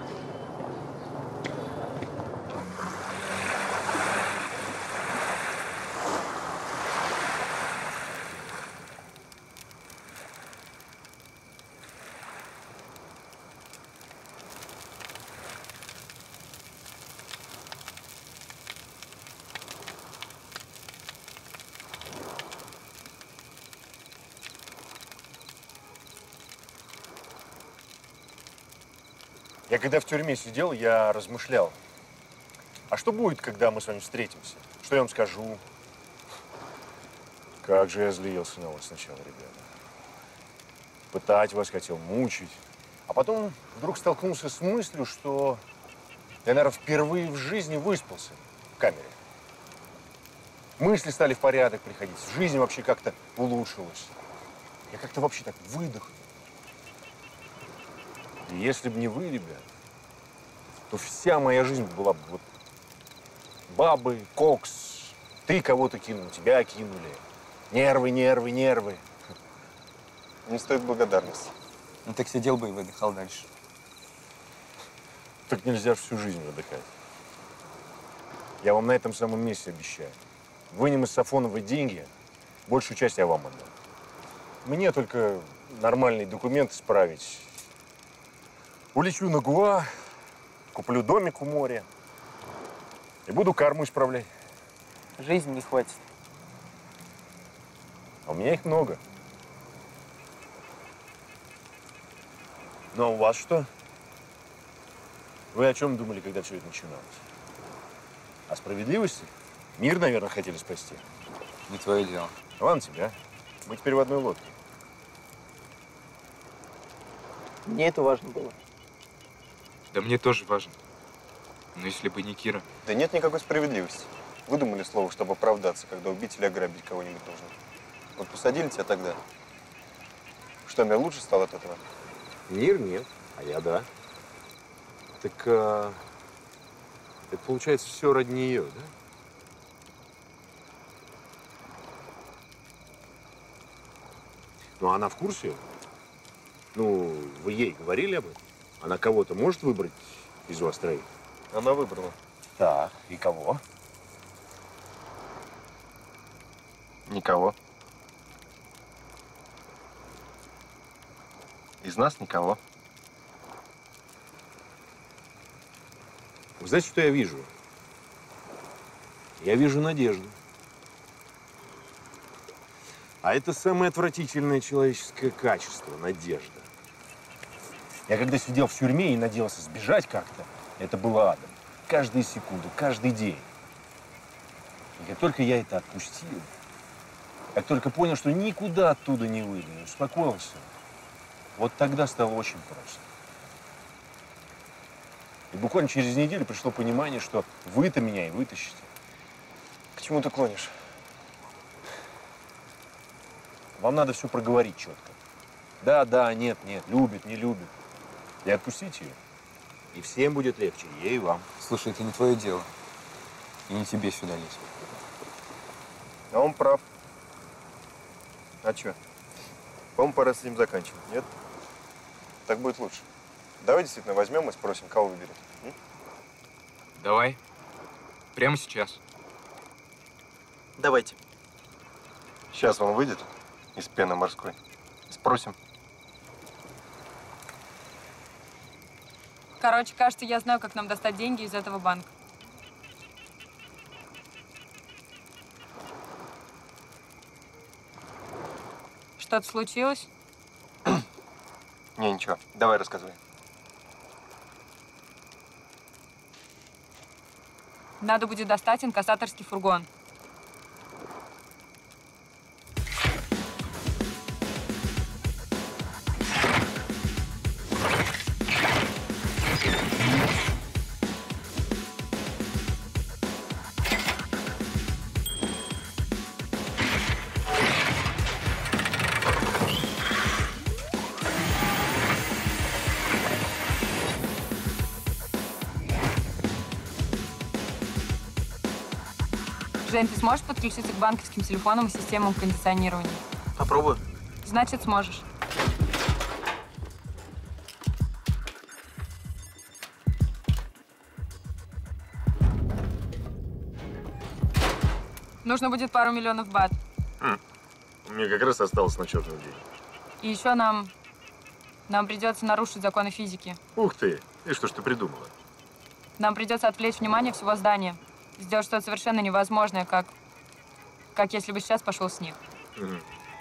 Speaker 11: Я когда в тюрьме сидел, я размышлял. А что будет, когда мы с вами встретимся? Что я вам скажу? Как же я злился на вас сначала, ребята. Пытать вас хотел, мучить. А потом вдруг столкнулся с мыслью, что я, наверное, впервые в жизни выспался в камере. Мысли стали в порядок приходить, жизнь вообще как-то улучшилась. Я как-то вообще так выдохнул. И если бы не вы, ребят, то вся моя жизнь была бы вот бабы, кокс, ты кого-то кинул, тебя кинули. Нервы, нервы, нервы.
Speaker 4: Не стоит благодарности.
Speaker 8: Ну так сидел бы и выдыхал дальше.
Speaker 11: Так нельзя всю жизнь выдыхать. Я вам на этом самом месте обещаю. Вынем из Сафоновой деньги, большую часть я вам отдам. Мне только нормальные документы справить. Улечу на Гуа, куплю домик у моря и буду карму исправлять.
Speaker 7: Жизни не хватит.
Speaker 11: А у меня их много. Ну, а у вас что? Вы о чем думали, когда все это начиналось? О справедливости? Мир, наверное, хотели спасти.
Speaker 8: Не твое дело.
Speaker 11: Ладно тебя. Мы теперь в одной лодке.
Speaker 7: Мне это важно было.
Speaker 8: Да мне тоже важно. Но если бы не Кира…
Speaker 4: Да нет никакой справедливости. Выдумали слово, чтобы оправдаться, когда убить или ограбить кого-нибудь нужно. Вот посадили тебя тогда. Что, мир лучше стал от этого?
Speaker 11: Мир нет, а я да. Так а, это получается все ради нее, да? Ну, она в курсе? Ну, вы ей говорили об этом? Она кого-то может выбрать из вас троих?
Speaker 4: Она выбрала.
Speaker 11: Так, и кого?
Speaker 4: Никого. Из нас никого.
Speaker 11: Вы знаете, что я вижу? Я вижу надежду. А это самое отвратительное человеческое качество – надежда. Я когда сидел в тюрьме и надеялся сбежать как-то, это было адом. Каждую секунду, каждый день. И как только я это отпустил, как только понял, что никуда оттуда не выйду, успокоился, вот тогда стало очень просто. И буквально через неделю пришло понимание, что вы-то меня и вытащите.
Speaker 4: К чему ты клонишь?
Speaker 11: Вам надо все проговорить четко. Да, да, нет, нет, любит, не любит. И отпустите ее. И всем будет легче, и ей, и вам.
Speaker 8: Слушай, это не твое дело. И не тебе сюда лезть.
Speaker 4: А он прав. А чё? По-моему, пора с этим заканчивать, нет? Так будет лучше. Давай действительно возьмем и спросим, кого выберет. М?
Speaker 8: Давай. Прямо сейчас.
Speaker 7: Давайте.
Speaker 4: Сейчас он выйдет из пены морской. Спросим.
Speaker 5: Короче, кажется, я знаю, как нам достать деньги из этого банка. Что-то случилось?
Speaker 4: Не, ничего. Давай рассказывай.
Speaker 5: Надо будет достать инкассаторский фургон. Жень, ты сможешь подключиться к банковским телефонам и системам кондиционирования?
Speaker 7: Попробую.
Speaker 5: Значит, сможешь. Нужно будет пару миллионов бат.
Speaker 11: Хм. Мне как раз осталось на черный день.
Speaker 5: И еще нам... Нам придется нарушить законы физики.
Speaker 11: Ух ты! И что ж ты придумала?
Speaker 5: Нам придется отвлечь внимание всего здания. Сделать что-то совершенно невозможное, как... Как если бы сейчас пошел снег.
Speaker 11: Угу.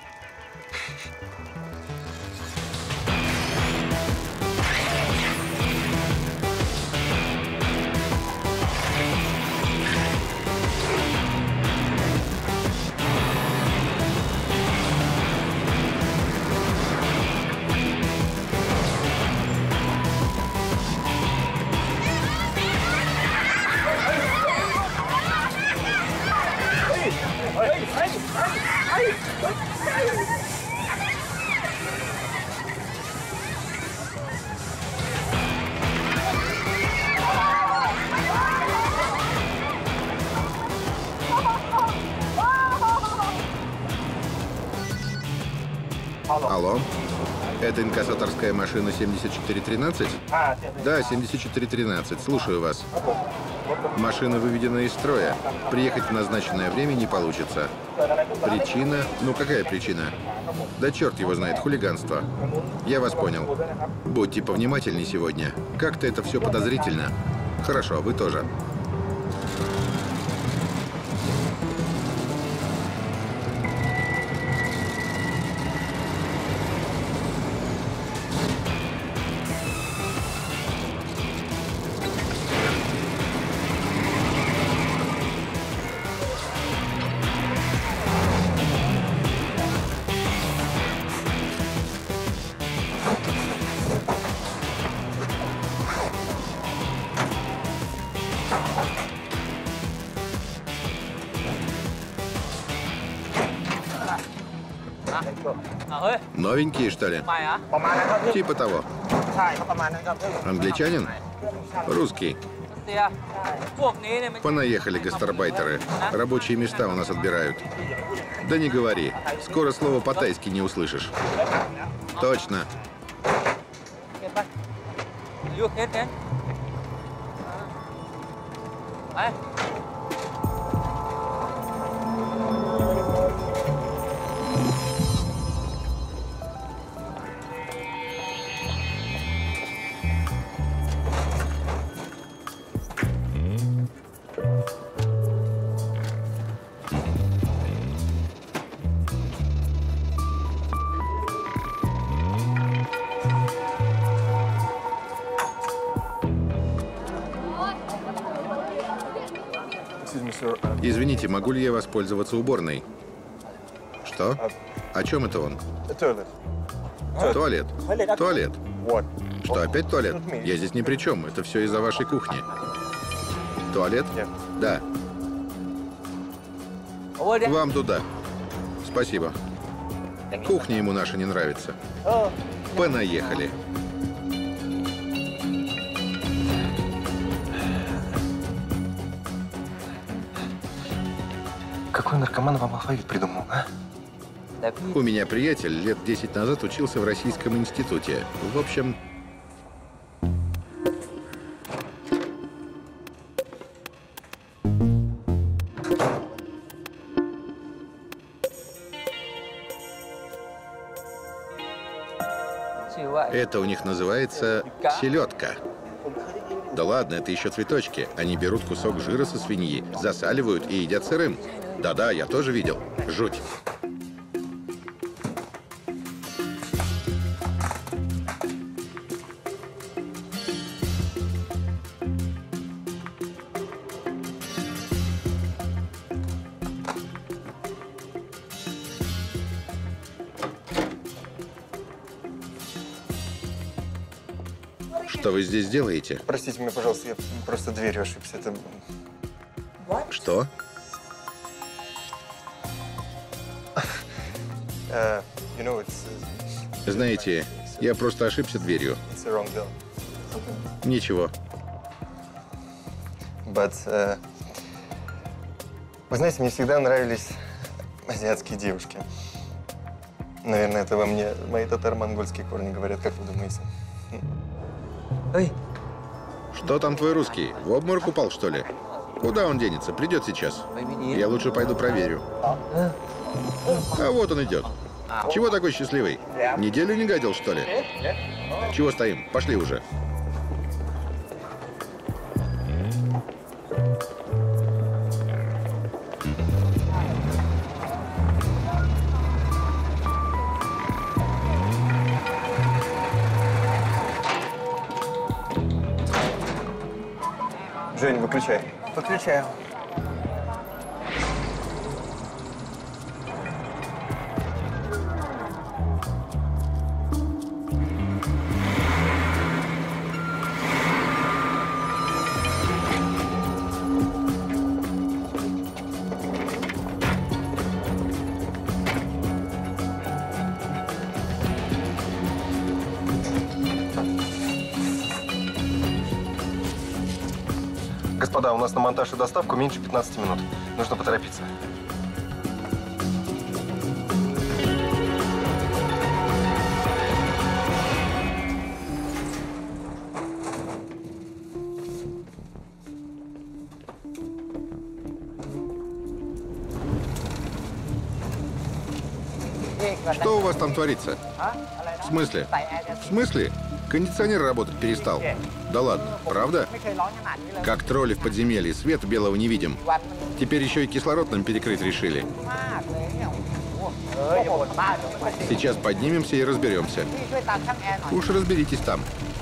Speaker 2: Алло? Это инкассаторская машина семьдесят четыре тринадцать? Да, семьдесят четыре тринадцать. Слушаю вас. Машина выведена из строя. Приехать в назначенное время не получится. Причина? Ну какая причина? Да черт его знает, хулиганство. Я вас понял. Будьте повнимательней сегодня. Как-то это все подозрительно. Хорошо, вы тоже. Новенькие, что ли? Типа того. Англичанин? Русский. Понаехали гастарбайтеры. Рабочие места у нас отбирают. Да не говори. Скоро слово по-тайски не услышишь. Точно. Извините, могу ли я воспользоваться уборной? Что? О чем это он? Туалет. Туалет. Что, опять туалет? Я здесь ни при чем. Это все из-за вашей кухни. Туалет? Да. Вам туда. Спасибо. Кухня ему наша не нравится. Понаехали.
Speaker 4: Какой наркоман вам алфавит придумал, а?
Speaker 2: У меня приятель лет десять назад учился в Российском институте. В общем... Это у них называется селедка. Да ладно, это еще цветочки. Они берут кусок жира со свиньи, засаливают и едят сырым. Да-да, я тоже видел. Жуть. Что вы здесь делаете?
Speaker 4: Простите меня, пожалуйста, я просто дверью ошибся. Это...
Speaker 2: Что?
Speaker 4: Uh, you know, it's, uh,
Speaker 2: Знаете, я просто ошибся дверью.
Speaker 4: it's a wrong door.
Speaker 2: Ничего.
Speaker 4: But, uh, вы знаете, мне всегда нравились азиатские девушки. Наверное, это во мне мои татаро-монгольские корни говорят, как вы думаете?
Speaker 7: Эй!
Speaker 2: Что там твой русский? В обморок упал, что ли? Куда он денется? Придет сейчас. Я лучше пойду проверю. А вот он идет. Чего такой счастливый? Неделю не гадил, что ли? Чего стоим? Пошли уже.
Speaker 4: Жень, выключай.
Speaker 7: Выключаю.
Speaker 4: Господа, у нас на монтаж и доставку меньше пятнадцати минут. Нужно поторопиться.
Speaker 2: Что у вас там творится? В смысле? В смысле? Кондиционер работать перестал. Да ладно, правда? Как тролли в подземелье, света белого не видим. Теперь еще и кислород нам перекрыть решили. Сейчас поднимемся и разберемся. Уж разберитесь там.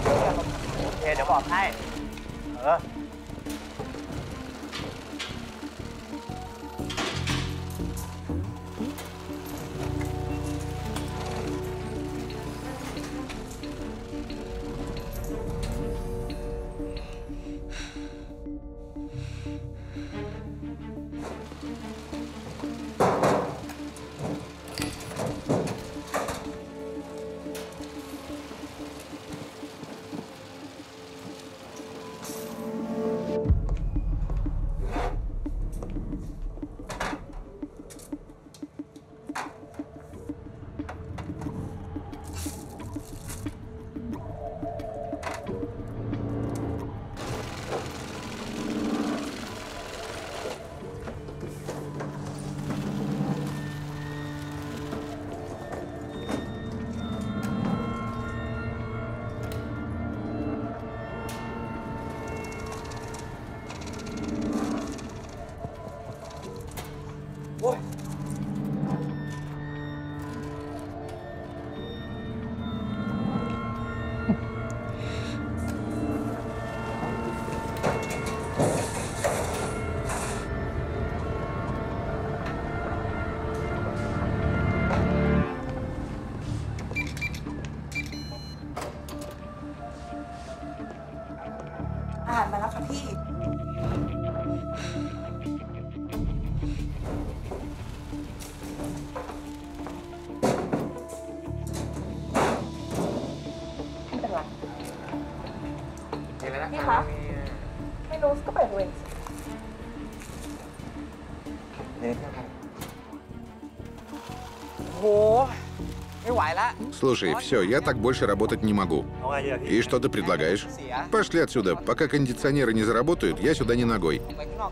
Speaker 2: Слушай, все, я так больше работать не могу. И что ты предлагаешь? Пошли отсюда. Пока кондиционеры не заработают, я сюда не ногой.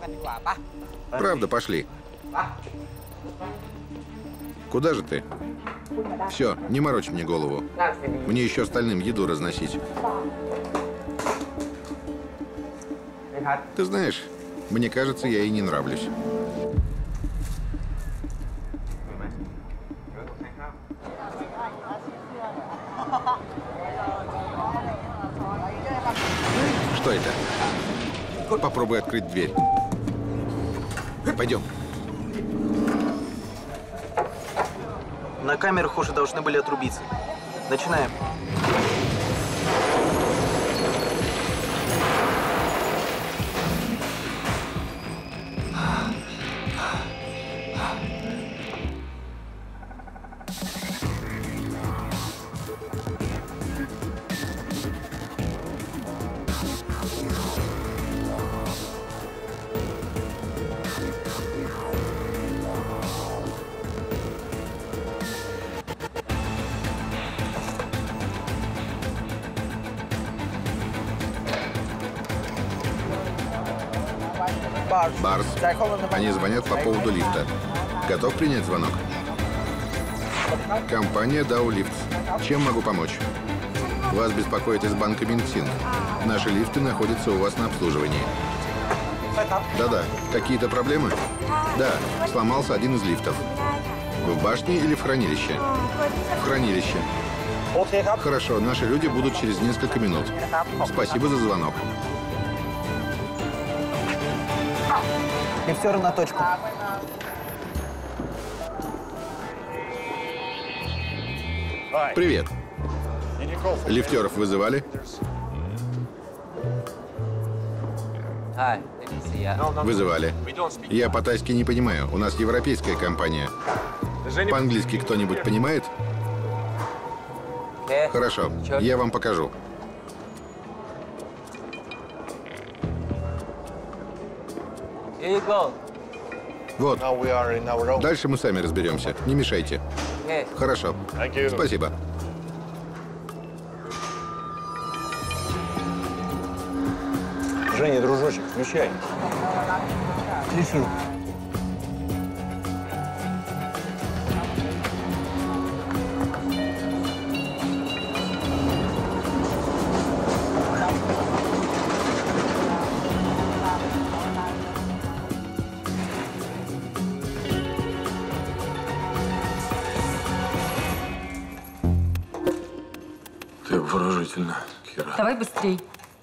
Speaker 2: Правда, пошли. Куда же ты? Все, не морочь мне голову. Мне еще остальным еду разносить. Ты знаешь, мне кажется, я ей не нравлюсь. Что это? Попробуй открыть дверь. Пойдем.
Speaker 7: На камерах уже должны были отрубиться. Начинаем.
Speaker 2: Барс, они звонят по поводу лифта. Готов принять звонок? Компания Dow Lifts. Чем могу помочь? Вас беспокоит из банка Минсинг. Наши лифты находятся у вас на обслуживании. Да-да. Какие-то проблемы? Да, сломался один из лифтов. В башне или в хранилище? В хранилище. Хорошо, наши люди будут через несколько минут. Спасибо за звонок.
Speaker 7: Лифтеры на точку.
Speaker 2: Привет. Лифтеров вызывали? Вызывали. Я по-тайски не понимаю. У нас европейская компания. По-английски кто-нибудь понимает? Хорошо, я вам покажу. Вот. Дальше мы сами разберемся. Не мешайте. Хорошо. Спасибо.
Speaker 11: Женя, дружочек, включай.
Speaker 7: Слышу.
Speaker 9: Ты обворожительна, Кира.
Speaker 5: Давай быстрей.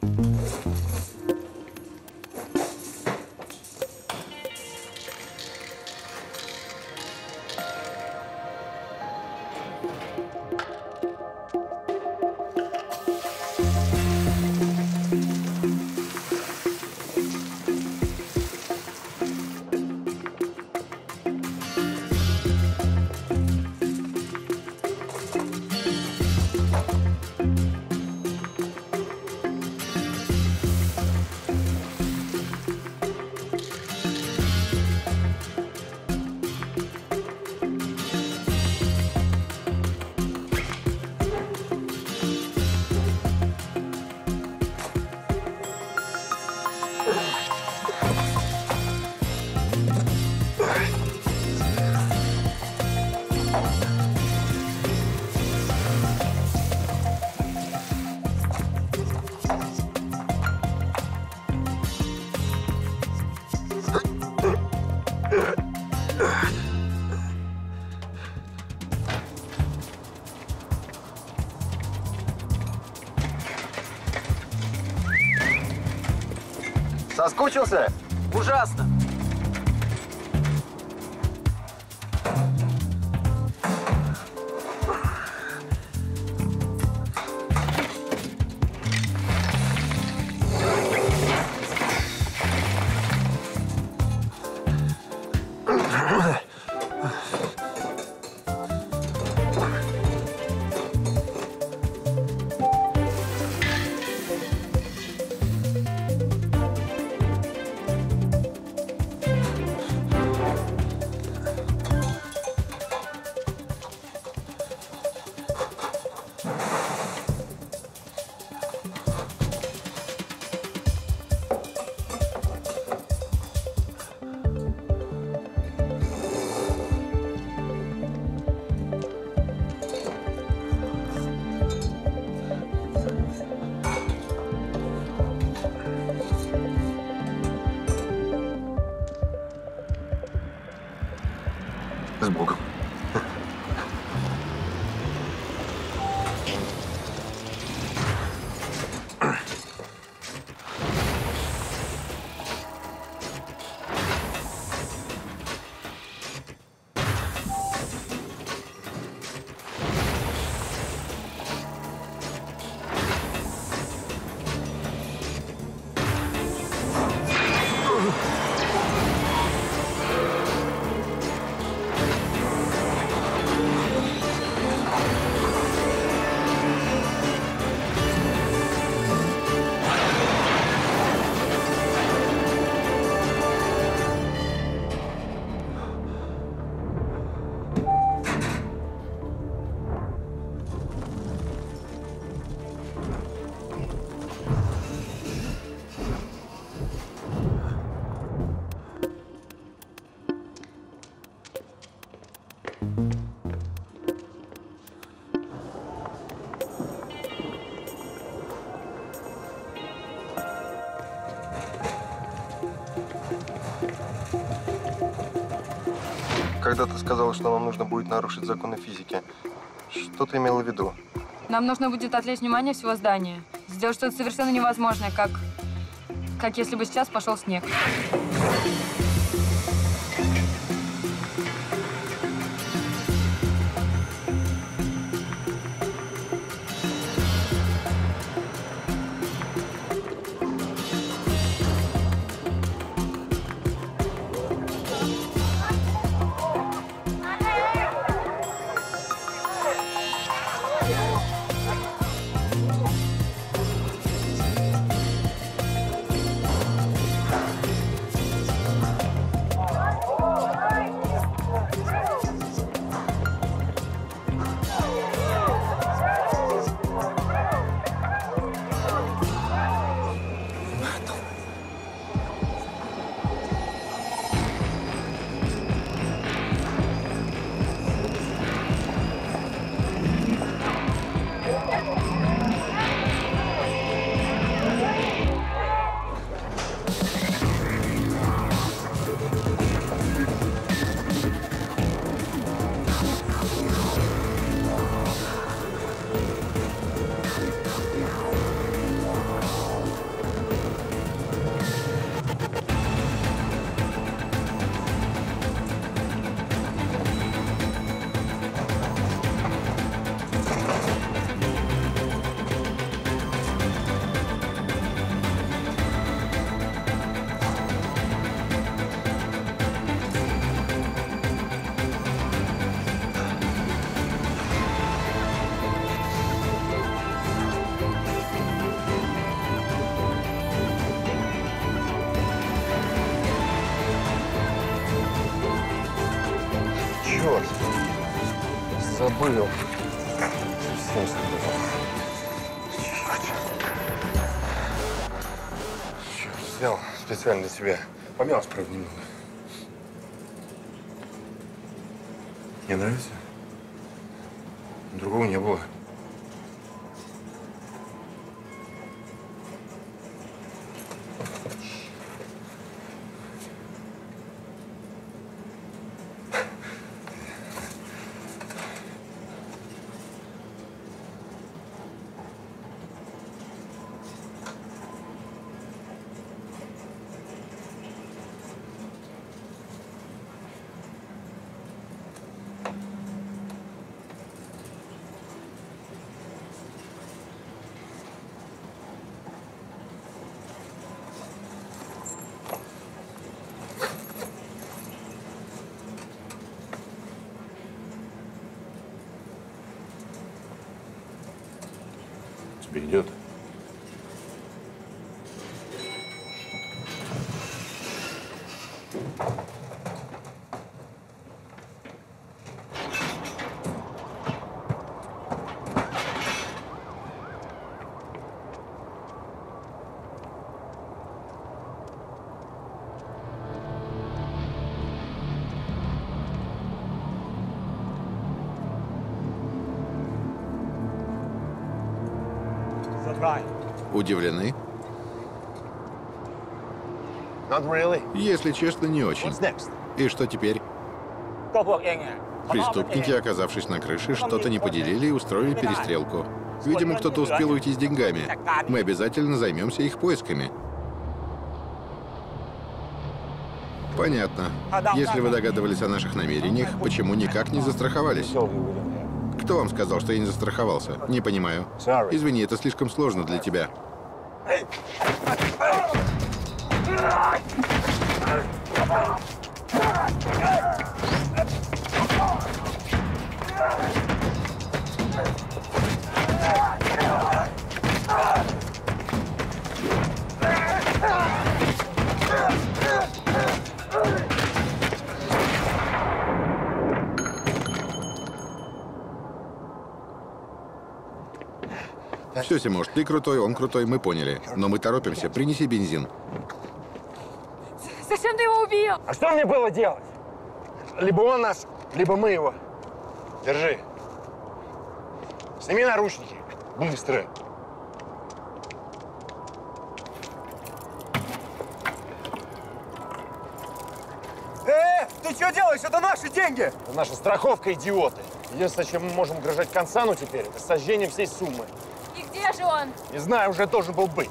Speaker 4: Соскучился?
Speaker 7: Ужасно.
Speaker 9: С Богом.
Speaker 4: Когда ты сказала, что нам нужно будет нарушить законы физики, что ты имела в виду?
Speaker 5: Нам нужно будет отвлечь внимание всего здания. Сделать что-то совершенно невозможное, как... как если бы сейчас пошел снег.
Speaker 11: забыл. Совсем забыл. Черт, взял специально для тебя. Помялся, правда, немного. Не нравится? Другого не было. Тебе идет?
Speaker 2: Удивлены?
Speaker 11: Not really.
Speaker 2: Если честно, не очень.
Speaker 11: What's next?
Speaker 2: И что теперь? Преступники, оказавшись на крыше, что-то не поделили и устроили перестрелку. Видимо, кто-то успел уйти с деньгами. Мы обязательно займемся их поисками. Понятно. Если вы догадывались о наших намерениях, почему никак не застраховались? Кто вам сказал, что я не застраховался? Не понимаю. Извини, это слишком сложно для тебя. Все, Симош, ты крутой, он крутой, мы поняли. Но мы торопимся, принеси бензин.
Speaker 5: Зачем ты его убил?
Speaker 11: А что мне было делать? Либо он нас, либо мы его. Держи. Сними наручники. Быстро.
Speaker 4: Э, ты что делаешь? Это наши деньги!
Speaker 11: Это наша страховка, идиоты. Единственное, чем мы можем угрожать Консану теперь, это сожжением всей суммы.
Speaker 5: И где же он?
Speaker 11: Не знаю, уже должен был быть.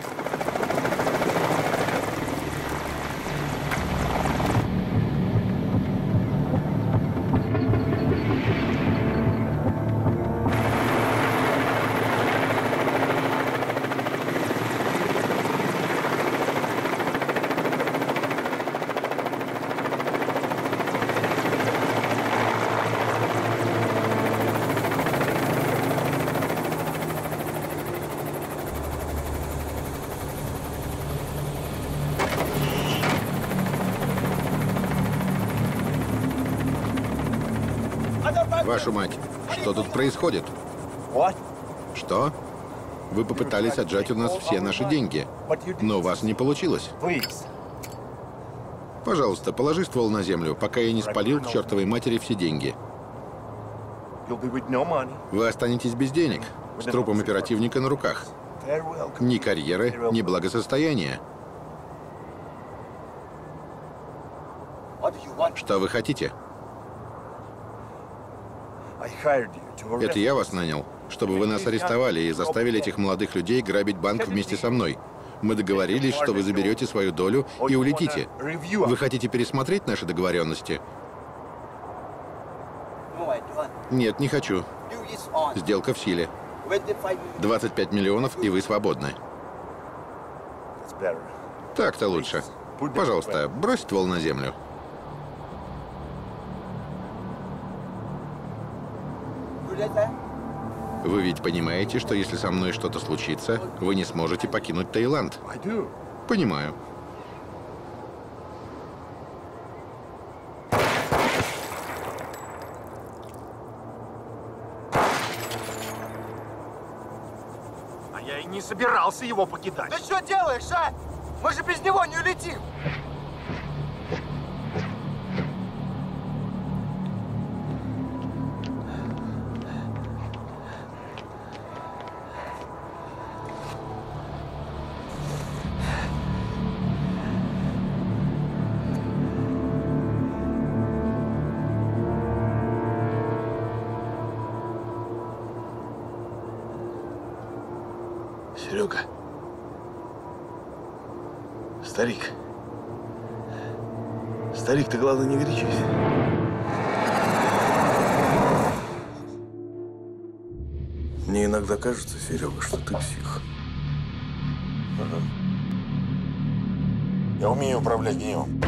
Speaker 2: Вашу мать, что тут происходит? Что? Вы попытались отжать у нас все наши деньги, но у вас не получилось. Пожалуйста, положи ствол на землю, пока я не спалил к чертовой матери все деньги. Вы останетесь без денег, с трупом оперативника на руках. Ни карьеры, ни благосостояния. Что вы хотите? Это я вас нанял, чтобы вы нас арестовали и заставили этих молодых людей грабить банк вместе со мной. Мы договорились, что вы заберете свою долю и улетите. Вы хотите пересмотреть наши договоренности? Нет, не хочу. Сделка в силе. двадцать пять миллионов, и вы свободны. Так-то лучше. Пожалуйста, брось ствол на землю. Вы ведь понимаете, что если со мной что-то случится, вы не сможете покинуть Таиланд? Понимаю.
Speaker 11: я и не собирался его покидать.
Speaker 4: Ты что делаешь, а? Мы же без него не улетим.
Speaker 12: Серега. Старик. Старик, ты, главное, не горячись. Мне иногда кажется, Серега, что ты псих. Ага. Я умею управлять гневом.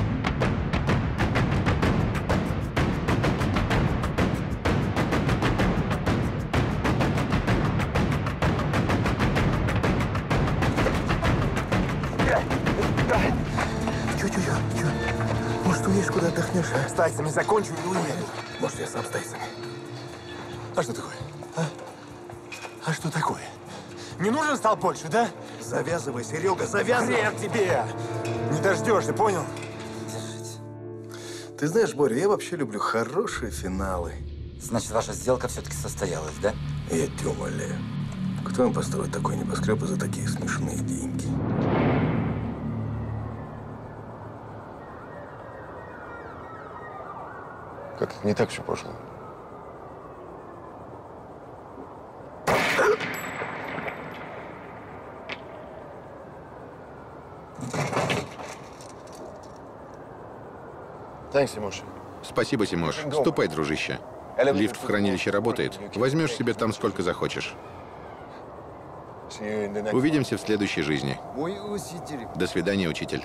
Speaker 4: Куда отдохнешь, а? С тайцами закончу и уеду. Может, я сам с тайцами. А что такое? А? А что такое? Не нужен стал больше, да? Завязывай, Серега, завязывай. Хрен тебе! Не дождешься, понял?
Speaker 12: Ты знаешь, Боря, я вообще люблю хорошие финалы.
Speaker 3: Значит, ваша сделка все-таки состоялась, да?
Speaker 12: Я тебя умоляю. Кто им построит такой небоскреб за такие смешные деньги? Как-то не так все пошло.
Speaker 2: Спасибо, Тимош. Ступай, дружище. Лифт в хранилище работает. Возьмешь себе там сколько захочешь. Увидимся в следующей жизни. До свидания, учитель.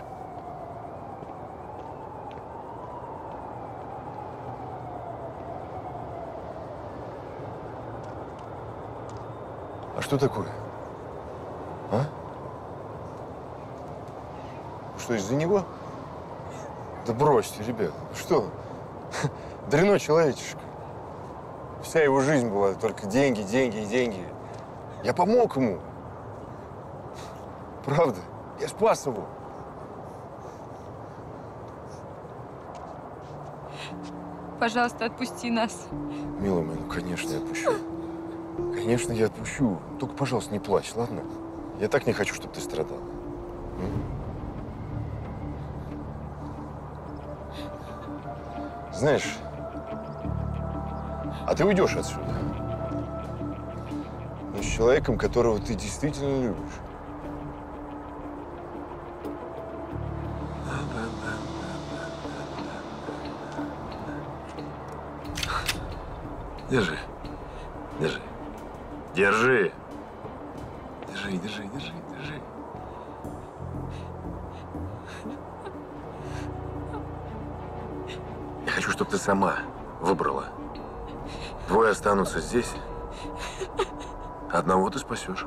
Speaker 12: А что такое? А? Что, из-за него? Да бросьте, ребят. Что? Дрянной человечишка. Вся его жизнь была только деньги, деньги и деньги. Я помог ему. Правда. Я спас его.
Speaker 5: Пожалуйста, отпусти нас.
Speaker 12: Милая моя, ну, конечно, я отпущу. Конечно, я отпущу. Только, пожалуйста, не плачь, ладно? Я так не хочу, чтобы ты страдал. М? Знаешь, а ты уйдешь отсюда. Но с человеком, которого ты действительно любишь.
Speaker 9: Держи. Держи. Держи. Держи, держи, держи, держи. Я хочу, чтобы ты сама выбрала. Двое останутся здесь. Одного ты спасешь.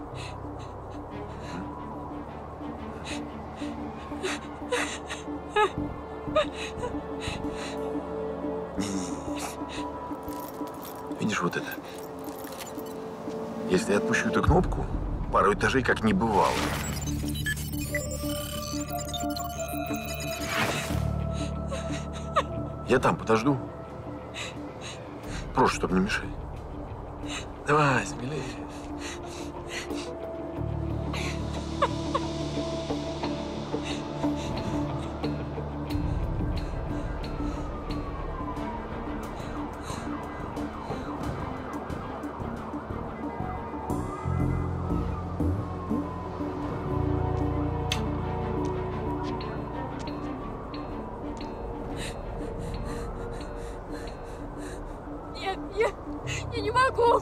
Speaker 9: Видишь вот это? Если я отпущу эту кнопку, пару этажей как не бывало. Я там подожду. Просто, чтобы не мешать. Давай, смелее.
Speaker 5: Нет, я, я не могу.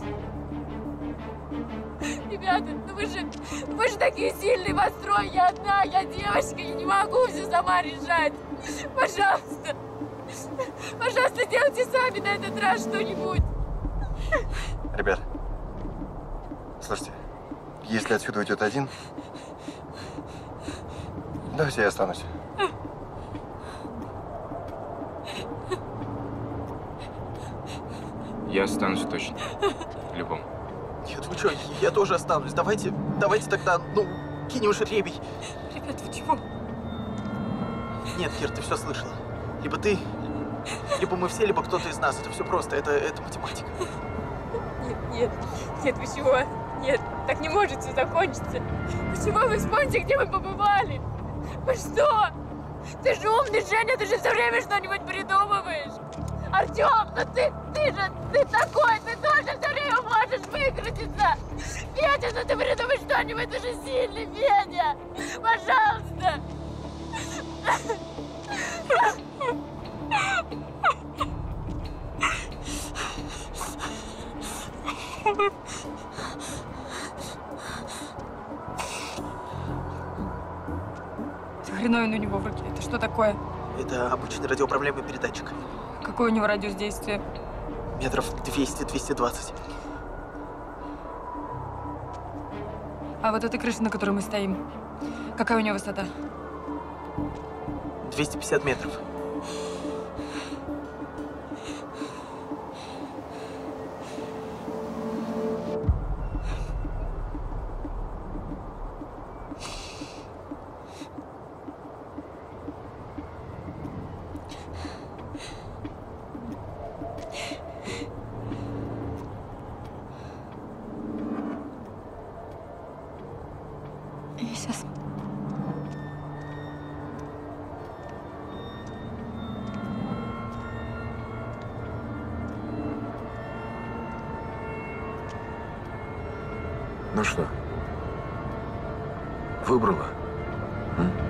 Speaker 5: Ребята, ну вы же, вы же такие сильные, вас трое, я одна, я девочка, я не могу все сама решать. Пожалуйста, пожалуйста, делайте сами на этот раз что-нибудь.
Speaker 4: Ребят, слушайте, если отсюда уйдет один, давайте я останусь.
Speaker 8: Я останусь точно. По-любому.
Speaker 7: Нет, вы что, я тоже останусь. Давайте, давайте тогда, ну, кинем жребий.
Speaker 5: Ребят, вы чего?
Speaker 7: Нет, Кир, ты все слышала. Либо ты, либо мы все, либо кто-то из нас. Это все просто, это, это математика.
Speaker 13: Нет, нет, нет, вы чего? Нет, так не может все закончиться. Почему вы вспомните, где мы побывали? Вы что? Ты же умный, Женя, ты же все время что-нибудь придумываешь. Артем, ну ты, ты же, ты такой, ты тоже все время можешь выкрутиться. Федя, ну ты придумай что-нибудь, ты же сильный, Федя. Пожалуйста.
Speaker 5: Хреновин у него в руке. Это что такое?
Speaker 7: Это обычный радиоуправляемый передатчик.
Speaker 5: Какой у него радиус действия?
Speaker 7: Метров двести-двести двадцать.
Speaker 5: А вот эта крыша, на которой мы стоим, какая у нее высота?
Speaker 7: двести пятьдесят метров.
Speaker 5: Я сейчас.
Speaker 9: Ну что, выбрала? М?